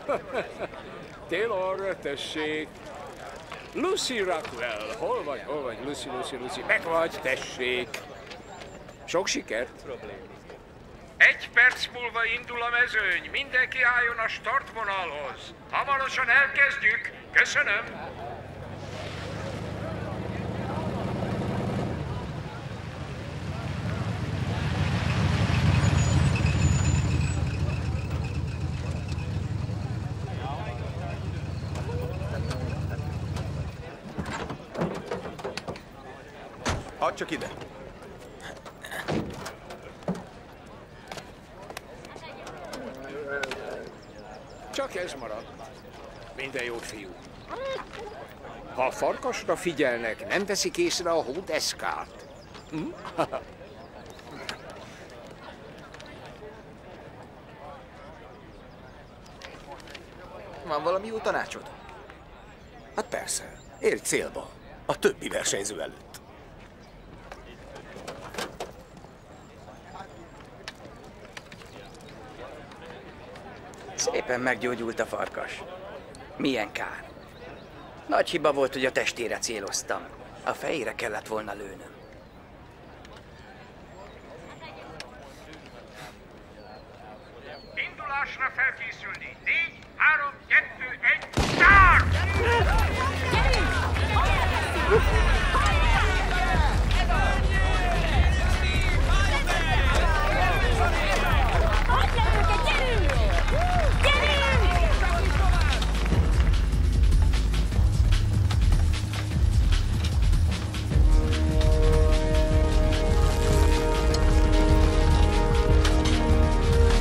Taylor, tessék. Lucy Rockwell. Hol vagy, hol vagy? Lucy, Lucy, Lucy. Meg vagy, tessék. Sok sikert. Egy perc múlva indul a mezőny. Mindenki álljon a startvonalhoz. Hamarosan elkezdjük. Köszönöm. Add csak ide. Csak ez maradt. Minden jót, fiú. Ha a farkasra figyelnek, nem teszik észre a hódeszkát. Hm? Van valami jó tanácsod? Hát persze. Érj célba. A többi versenyző előtt. Szépen meggyógyult a farkas. Milyen kár. Nagy hiba volt, hogy a testére céloztam. A fejére kellett volna lőnöm. Indulásra felkészülni. Négy, három, kettő, egy, start!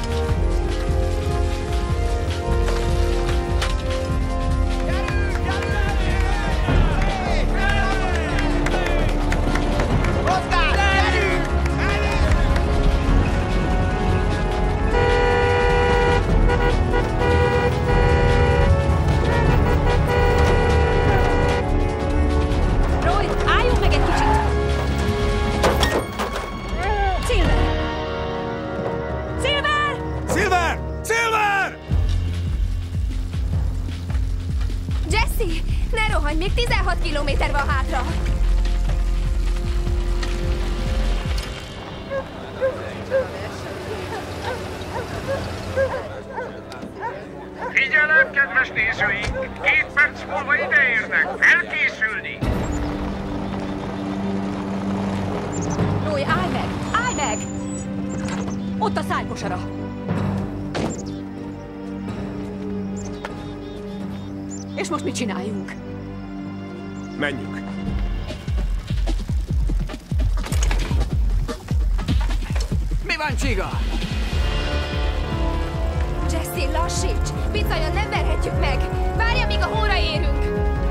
Gyerünk! Gyerünk! Ne rohanj, még tizenhat kilométer van hátra! Figyelem, kedves nézőink! Két perc múlva ideérnek! Felkészülni! Roy, állj meg! Állj meg! Ott a szájkosara! És most mit csináljunk? Menjünk! Mi van, csiga? Jesse, lassíts! Bicajon nem verhetjük meg! Várja, míg a hóra érünk!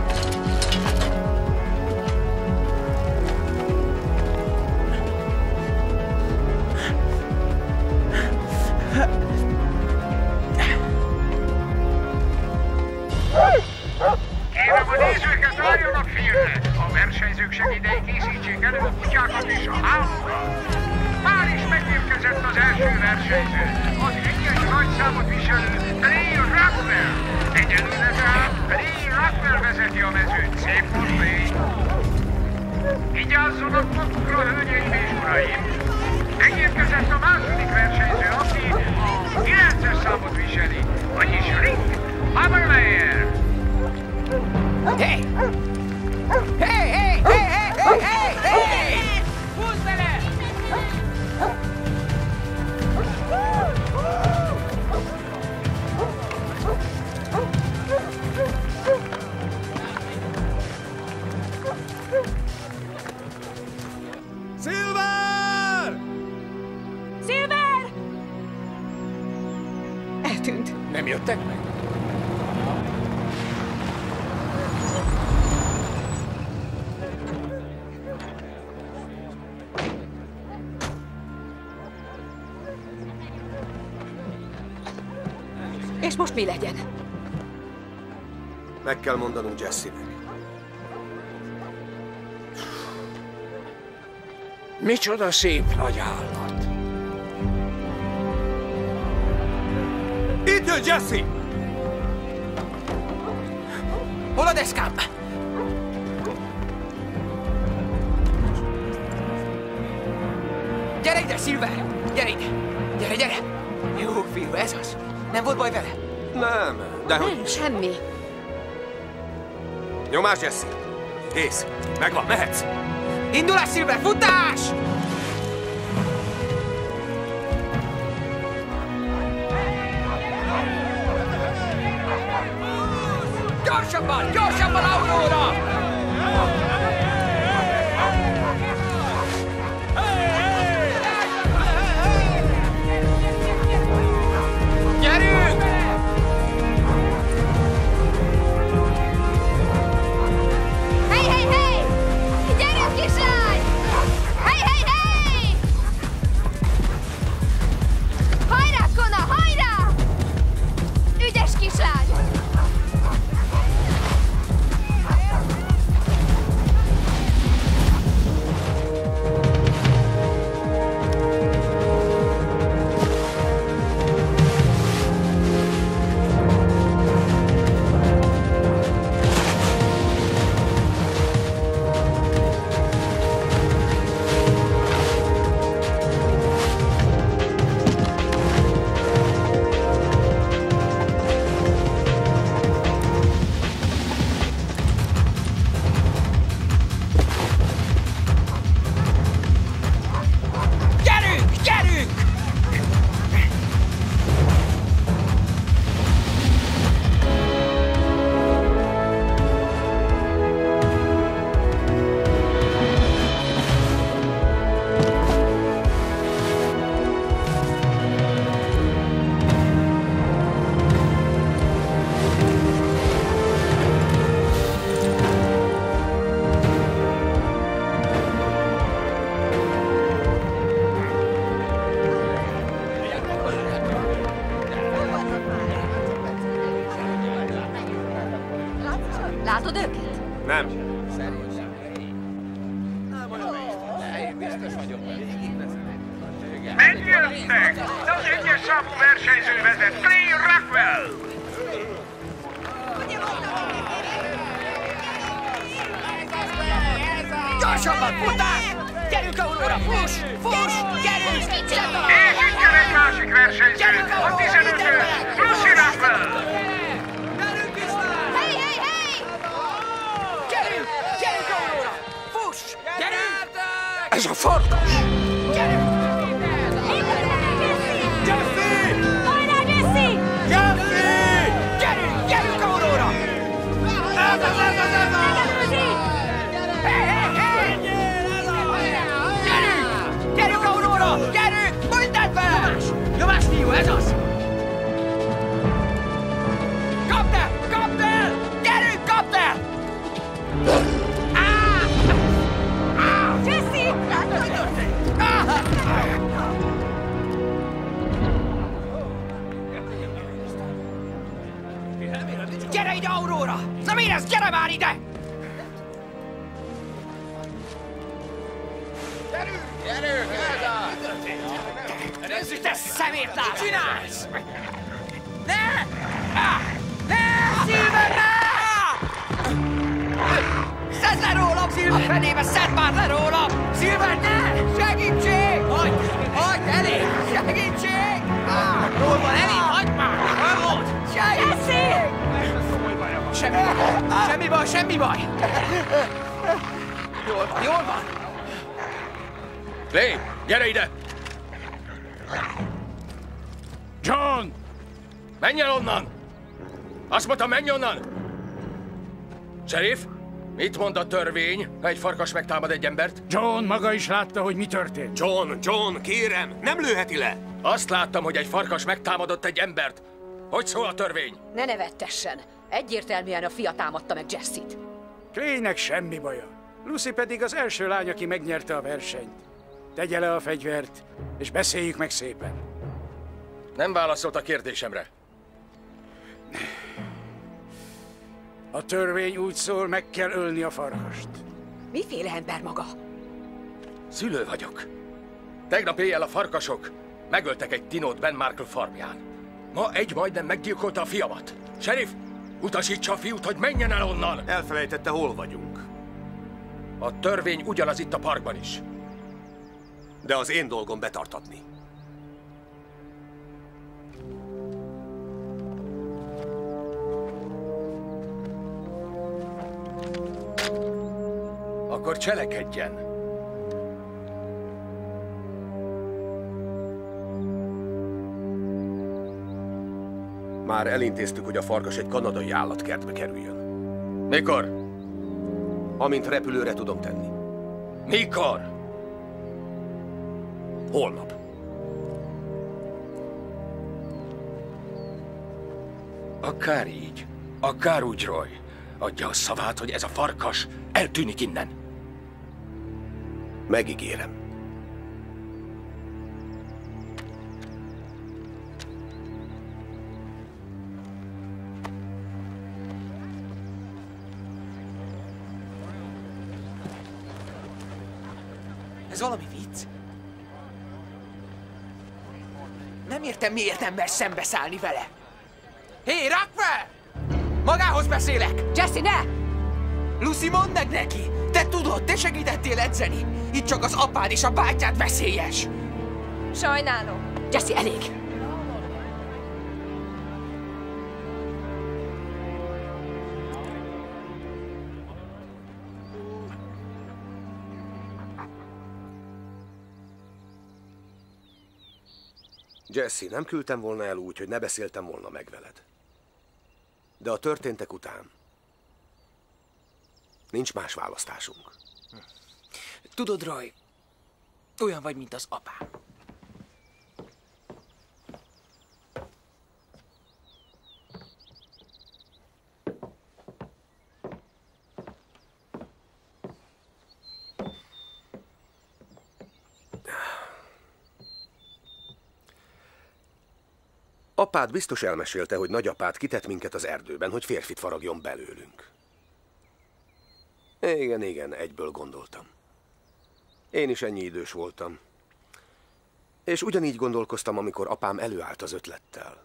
Kérem a nézőket, álljanak félre! A versenyzők segédei készítsék elő a kutyákat és a hámokat! Már is megérkezett az első versenyző, az egyes nagyszámot viselő Clay Rockwell. Egyelőre tehát Clay Rockwell vezeti a mezőt. Szép most, Clay! Vigyázzanak magukra, hölgyeim és uraim! Megérkezett a második versenyző, aki a kilences számot viseli, vagyis Rick Habermeyer. Hey! Hey, hey, hey, hey, hey, hey, hey! Húzz bele! Silver! Silver! Eltűnt. Nem jöttek meg? És most mi legyen? Meg kell mondanunk Jesse-nek. Micsoda szép nagy állat. Itt jön Jesse! Hol a deszkám? Gyere ide, Silver! Gyere ide! Gyere, gyere! Jó fiú, ez az. Nem volt baj vele? Nem, de hogy... Nem, semmi. Nyomás, Jesse! Kész! Megvan, mehetsz! Indulás, Silver! Futás! Gyorsabban! Gyorsabban, Aurora! Gyerünk! Hey, hey, hey! Gyerünk, kislány! Hey, hey, hey! Hajrá, Kona, hajrá! Ügyes kislány! Látod őket? Nem. Megjöttek! Az egyes számú versenyző vezet, Clay Rockwell! Gyorsabban, futás! Gyerünk, Aurora, fuss! Fuss! Gyerünk! És itt jön egy másik versenyző, a tizenötös, Lucy Ruffel! Hey, hey, hey! Gyerünk! Gyerünk, Aurora! Fuss! Gyerünk! Ez a farkas! Gyerünk! Jesse! Hajrá, Jesse! Jesse! Gyerünk! Gyerünk, Aurora! Ez az, ez az, ez az! Hey, hey, hey! Gyerünk! Gyerünk, Aurora! Gyerünk! Mindent vele! Nyomás! Nyomás, fiú, ez az! Kapd el! Kapd el! Gyerünk, kapd el! Jesse! Mi történt? Ah! Gyere ide, Aurora! Na mi ez? Gyere már ide! Gyerünk! Gyerünk! Ez a... Nézzük, te szemétlán! Mit csinálsz? Ne! Ah! Ne! Silver, ne! Szedd le rólam, Silver! A fenébe szedd már le rólam! Silver, ne! Segítség! Hagyd! Hagyd, elég! Segítség! Ah! Jól van, elég! Hagyd már! Hallod! Segítség! Semmi baj! Semmi baj, semmi baj! Jól van, jól van! Clay, gyere ide! John! Menj el onnan! Azt mondtam, menj onnan! Sheriff, mit mond a törvény, ha egy farkas megtámad egy embert? John maga is látta, hogy mi történt. John, John, kérem, nem lőheti le! Azt láttam, hogy egy farkas megtámadott egy embert. Hogy szól a törvény? Ne nevettessen! Egyértelműen a fia támadta meg Jessit. Claynek semmi baja. Lucy pedig az első lány, aki megnyerte a versenyt. Tegye le a fegyvert, és beszéljük meg szépen. Nem válaszolt a kérdésemre. A törvény úgy szól, meg kell ölni a farkast. Miféle ember maga? Szülő vagyok. Tegnap éjjel a farkasok megöltek egy tinót Ben Markle farmján. Ma egy majdnem meggyilkolta a fiamat. Sheriff, utasítsa a fiút, hogy menjen el onnan! Elfelejtette, hol vagyunk. A törvény ugyanaz itt a parkban is. De az én dolgom betartatni. Akkor cselekedjen. Már elintéztük, hogy a farkas egy kanadai állatkertbe kerüljön. Mikor? Amint repülőre tudom tenni. Mikor? Holnap. Akár így, akár úgy, Roy. Adja a szavát, hogy ez a farkas eltűnik innen. Megígérem. Ez valami vicc? Nem értem, miért nem mer szembeszállni vele. Hé, hey, Rockwell! Magához beszélek! Jesse, ne! Lucy, mondd meg neki! Te tudod, te segítettél edzeni! Itt csak az apád és a bátyád veszélyes! Sajnálom. Jesse, elég! Jesse, nem küldtem volna el úgy, hogy ne beszéltem volna meg veled. De a történtek után nincs más választásunk. Tudod, Roy, olyan vagy, mint az apám. Apád biztos elmesélte, hogy nagyapád kitett minket az erdőben, hogy férfit faragjon belőlünk. Igen, igen, egyből gondoltam. Én is ennyi idős voltam. És ugyanígy gondolkoztam, amikor apám előállt az ötlettel.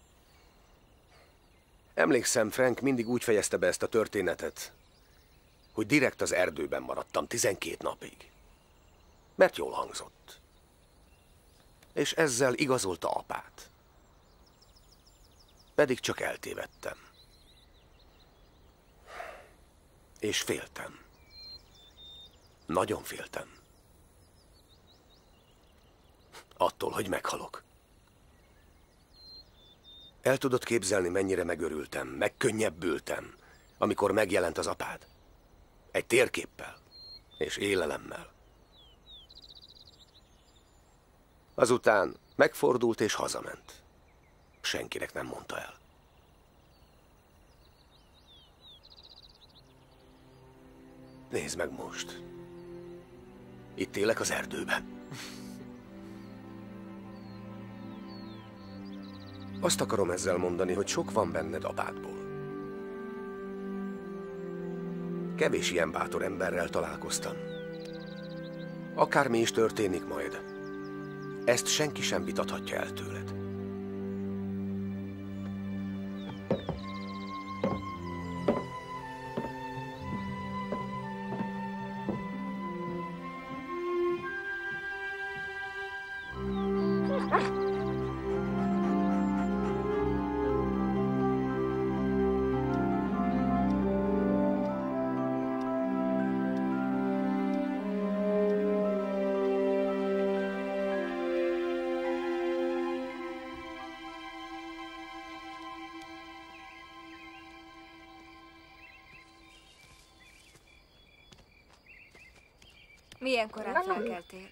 Emlékszem, Frank mindig úgy fejezte be ezt a történetet, hogy direkt az erdőben maradtam tizenkét napig. Mert jól hangzott. És ezzel igazolta apát. Pedig csak eltévedtem. És féltem. Nagyon féltem. Attól, hogy meghalok. El tudod képzelni, mennyire megörültem, megkönnyebbültem, amikor megjelent az apád? Egy térképpel és élelemmel. Azután megfordult és hazament. Senkinek nem mondta el. Nézd meg most. Itt élek az erdőben. Azt akarom ezzel mondani, hogy sok van benned apádból. Kevés ilyen bátor emberrel találkoztam. Akármi is történik majd, ezt senki sem vitathatja el tőled. Milyen korán felkeltél?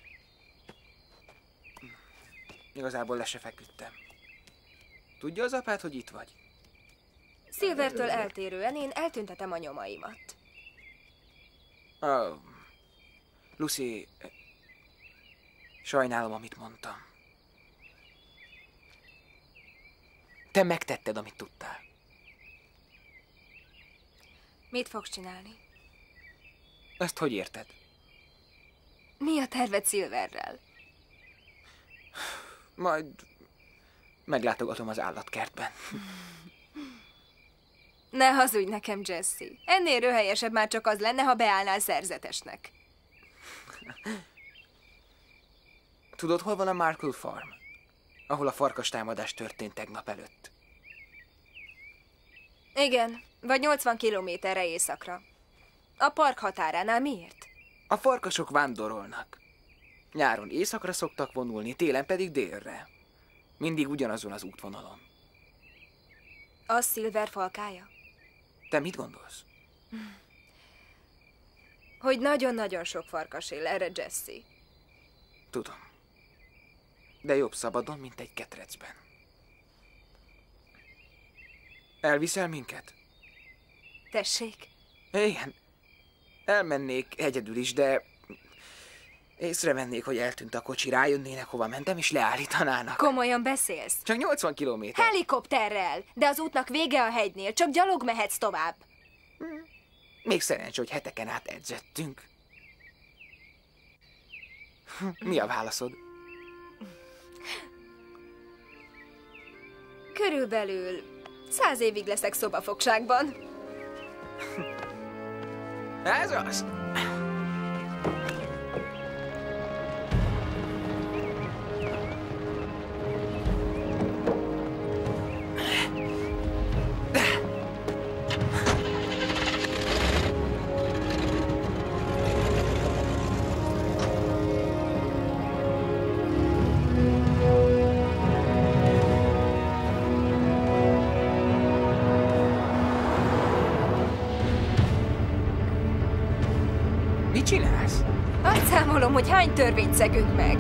Igazából le se feküdtem. Tudja az apád, hogy itt vagy? Silvertől eltérően én eltüntetem a nyomaimat. Oh. Lucy, sajnálom, amit mondtam. Te megtetted, amit tudtál. Mit fogsz csinálni? Ezt hogy érted? Mi a terved Silverrel? Majd meglátogatom az állatkertben. Ne hazudj nekem, Jesse. Ennél röhelyesebb már csak az lenne, ha beállnál szerzetesnek. Tudod, hol van a Markle Farm? Ahol a farkastámadás történt tegnap előtt. Igen, vagy nyolcvan kilométerre északra. A park határánál. Miért? A farkasok vándorolnak. Nyáron északra szoktak vonulni, télen pedig délre. Mindig ugyanazon az útvonalon. Az Silver falkája? Te mit gondolsz? Hogy nagyon-nagyon sok farkas él erre, Jesse. Tudom. De jobb szabadon, mint egy ketrecben. Elviszel minket? Tessék? Igen. Elmennék egyedül is, de észrevennék, hogy eltűnt a kocsi, rájönnének, hova mentem, és leállítanának. Komolyan beszélsz? Csak nyolcvan kilométer. Helikopterrel, de az útnak vége a hegynél, csak gyalog mehetsz tovább. Még szerencsé, hogy heteken át edzettünk. Mi a válaszod? Körülbelül száz évig leszek szobafogságban. Ez az! Mit csinálsz? Azt számolom, hogy hány törvényt szegünk meg.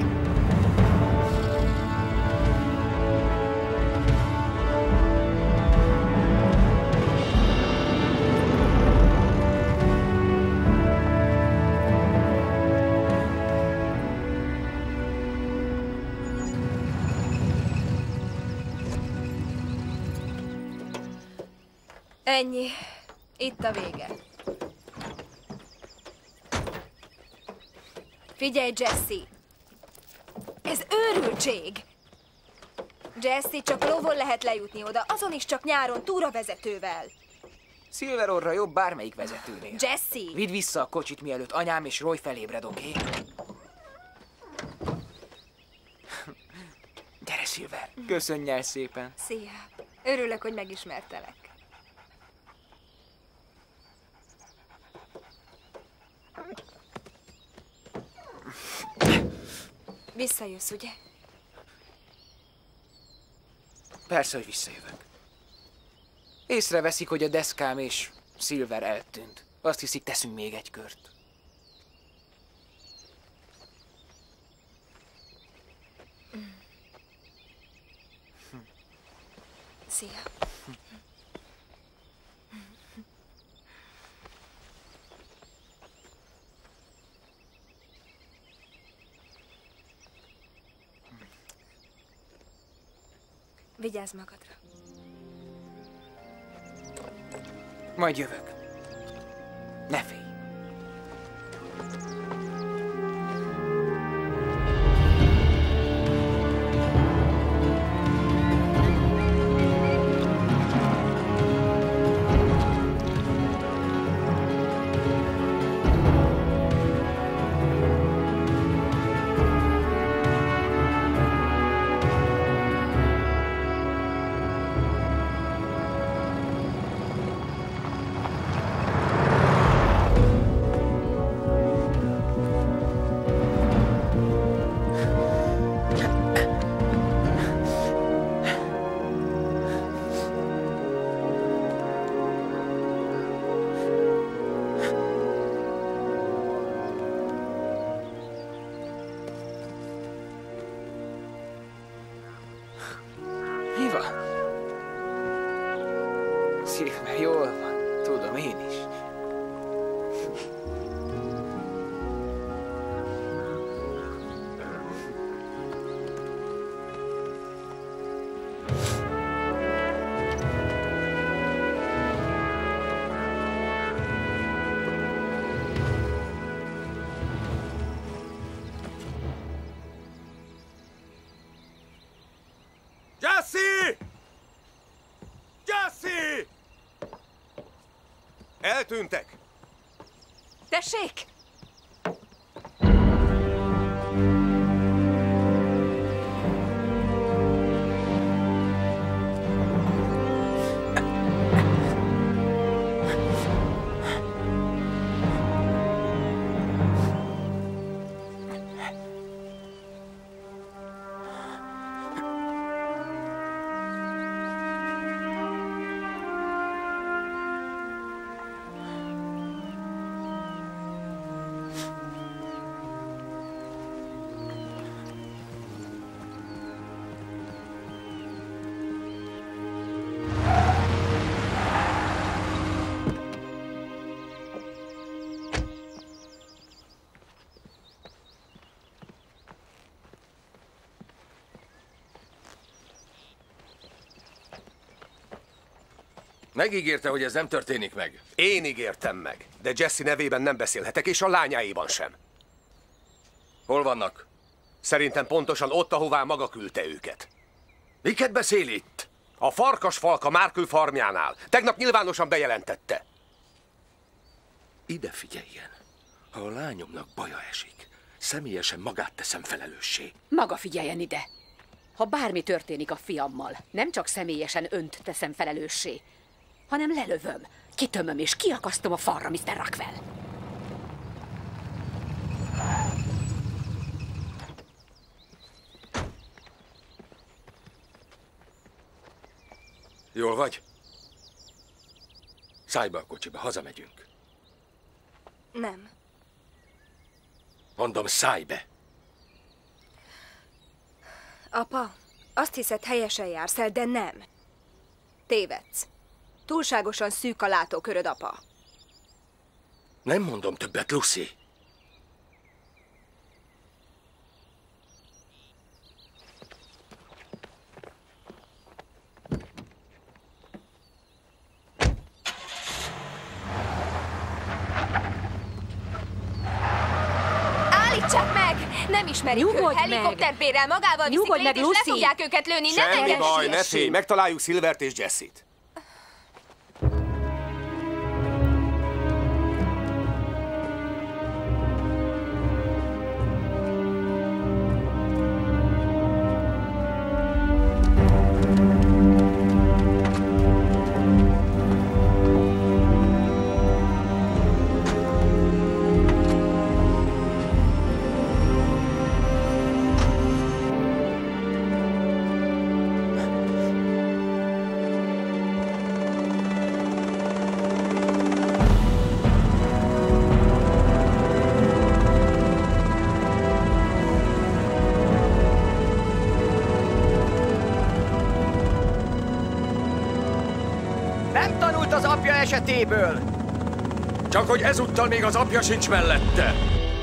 Ennyi. Itt a vége. Figyelj, Jesse! Ez őrültség! Jesse, csak lovon lehet lejutni oda, azon is csak nyáron túravezetővel. Silver orra jobb bármelyik vezetőnél. Jesse! Vidd vissza a kocsit, mielőtt anyám és Roy felébred, oké? Okay? Gyere, Silver, köszönj el szépen. Szia! Örülök, hogy megismertelek. Visszajössz, ugye? Persze, hogy visszajövök. Észreveszik, hogy a deszkám és Silver eltűnt. Azt hiszik, teszünk még egy kört. Szia. Vigyázz magadra. Majd jövök. Ne félj. Silver, jól van. Tudom, én is. Jesse! Jesse! Eltűntek! Tessék! Megígérte, hogy ez nem történik meg. Én ígértem meg, de Jesse nevében nem beszélhetek, és a lányáiban sem. Hol vannak? Szerintem pontosan ott, ahová maga küldte őket. Miket beszél itt? A farkasfalka Markle farmjánál. Tegnap nyilvánosan bejelentette. Ide figyeljen. Ha a lányomnak baja esik, személyesen magát teszem felelőssé. Maga figyeljen ide. Ha bármi történik a fiammal, nem csak személyesen önt teszem felelőssé, hanem lelövöm, kitömöm és kiakasztom a falra, miszter Rockwell. Jól vagy? Szállj be a kocsiba, hazamegyünk. Nem. Mondom, szállj be! Apa, azt hiszed, helyesen jársz el, de nem. Tévedsz. Túlságosan szűk a látóköröd, apa. Nem mondom többet, Lucy. Állítsák meg! Nem ismerik őt. Helikopterbérrel magával viszik Nyugodj lét, meg, és le Lucy! fogják őket lőni. Ne Semmi legyen baj, ne siess. félj, megtaláljuk Silvert és Jessit. esetéből! Csak hogy ezúttal még az apja sincs mellette.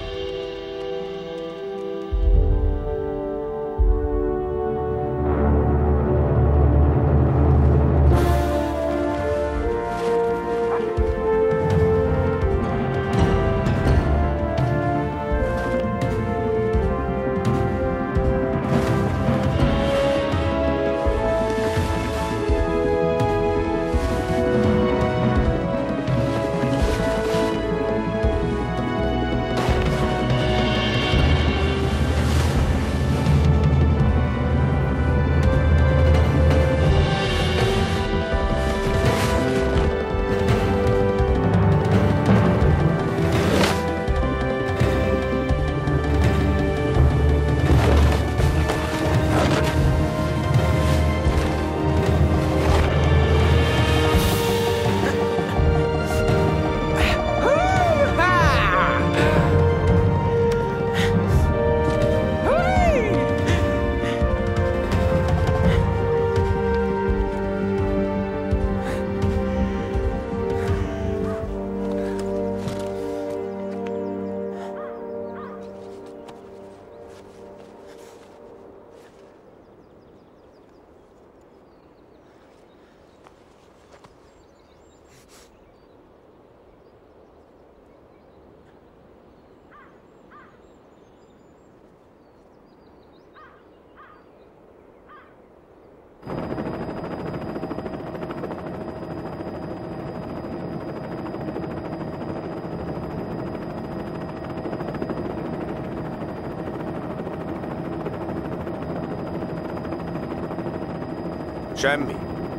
Semmi.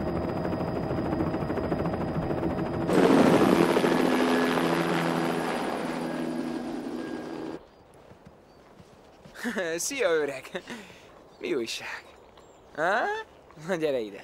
Szia, öreg! Mi újság? Há? Na, gyere ide!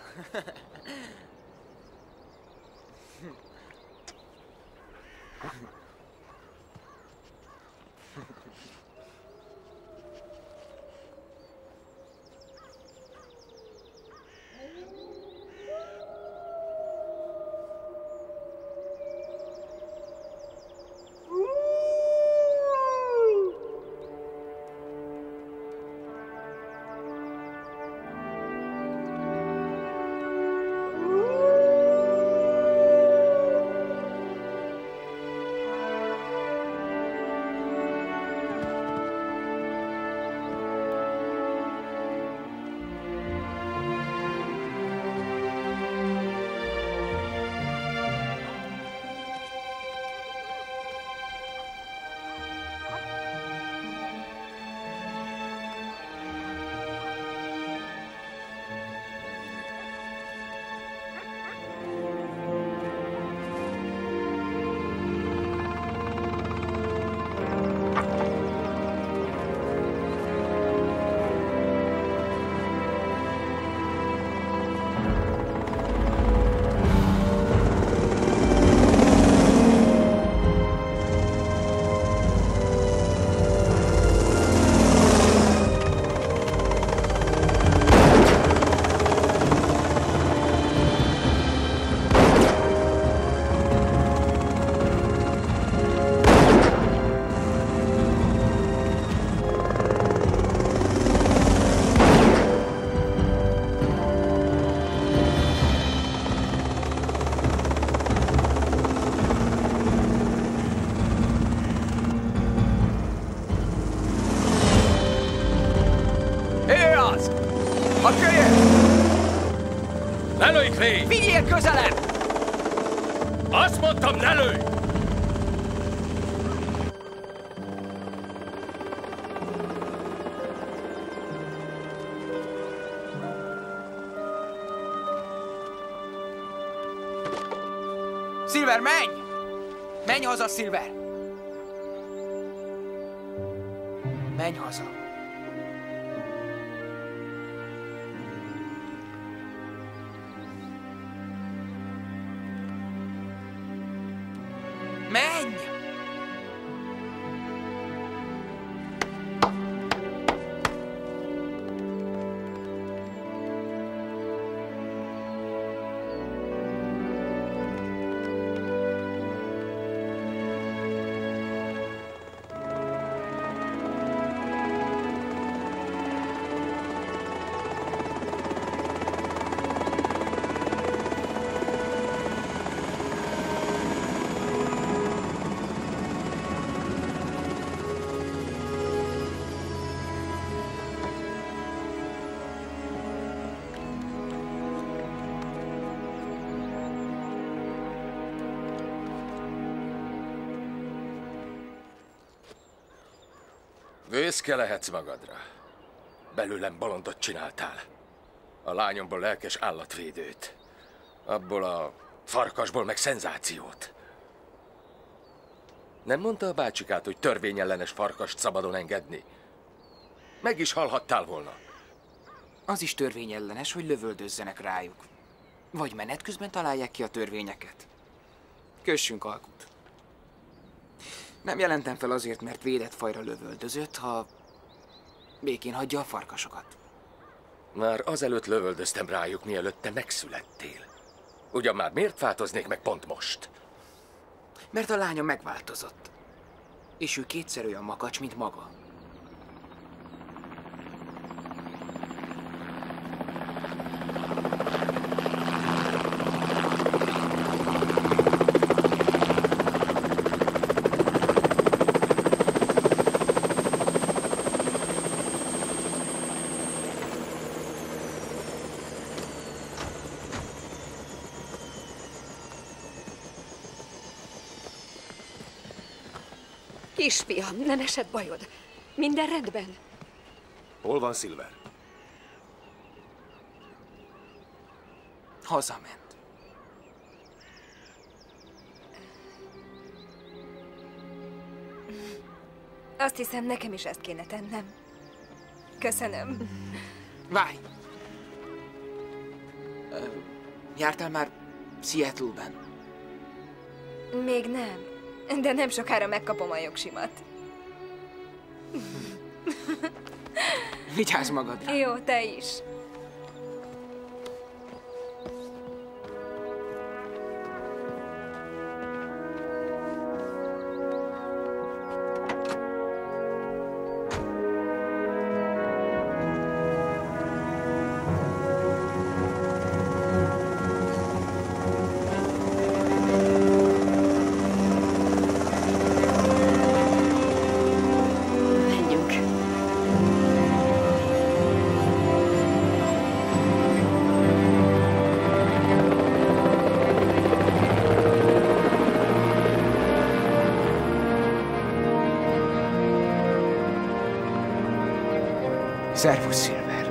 A kölyök! Ne lőj, Clay! Vigyél közelebb! Azt mondtam, ne lőj! Silver, menj! Menj haza, Silver! Menj haza! Menj! Büszke lehetsz magadra. Belőlem bolondot csináltál. A lányomból lelkes állatvédőt. Abból a farkasból meg szenzációt. Nem mondta a bácsikát, hogy törvényellenes farkast szabadon engedni? Meg is halhattál volna. Az is törvényellenes, hogy lövöldözzenek rájuk. Vagy menet közben találják ki a törvényeket. Kössünk alkut. Nem jelentem fel azért, mert védett fajra lövöldözött, ha békén hagyja a farkasokat. Már azelőtt lövöldöztem rájuk, mielőtt te megszülettél. Ugyan már miért változnék meg pont most? Mert a lánya megváltozott. És ő kétszer olyan makacs, mint maga. Kisfiam, nem esett bajod? Minden rendben? Hol van Silver? Hazament. Azt hiszem, nekem is ezt kéne tennem. Köszönöm. Várj! Jártál már Seattle-ben? Még nem. De nem sokára megkapom a jogsimat. Vigyázz magadra! Jó, te is. Szervusz, Silver.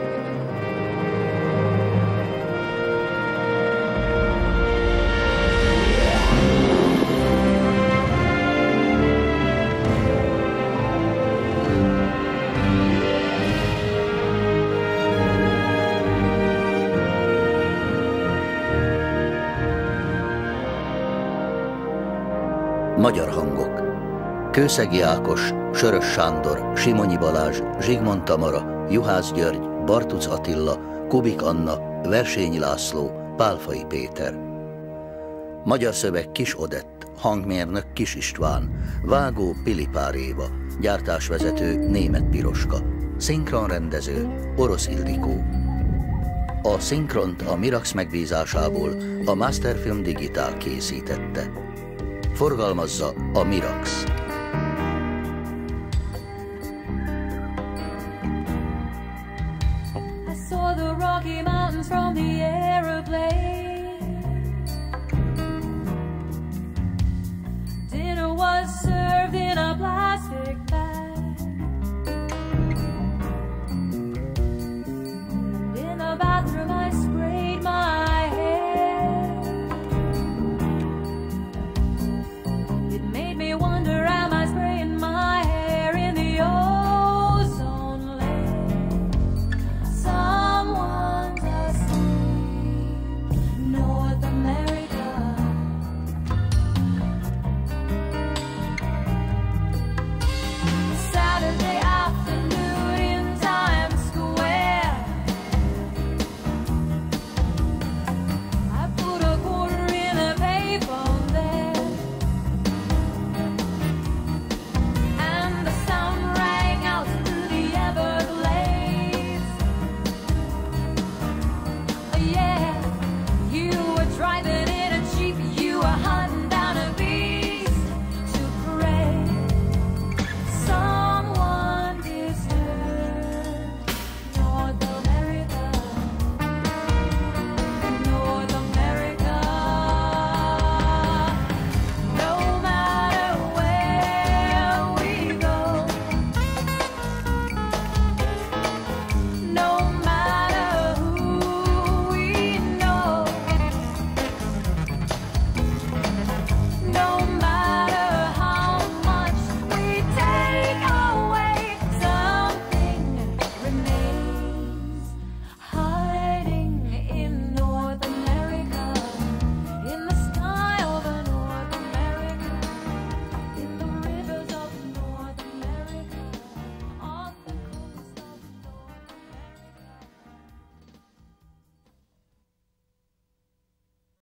Magyar hangok. Kőszegi Ákos, Sörös Sándor, Simonyi Balázs, Zsigmond Tamara, Juhász György, Bartuc Attila, Kubik Anna, Versényi László, Pálfai Péter. Magyar szöveg Kis Odett, hangmérnök Kis István, vágó Pilipár Éva, gyártásvezető Németh Piroska, szinkronrendező Orosz Ildikó. A szinkront a Mirax megbízásából a Masterfilm Digitál készítette. Forgalmazza a Mirax. From the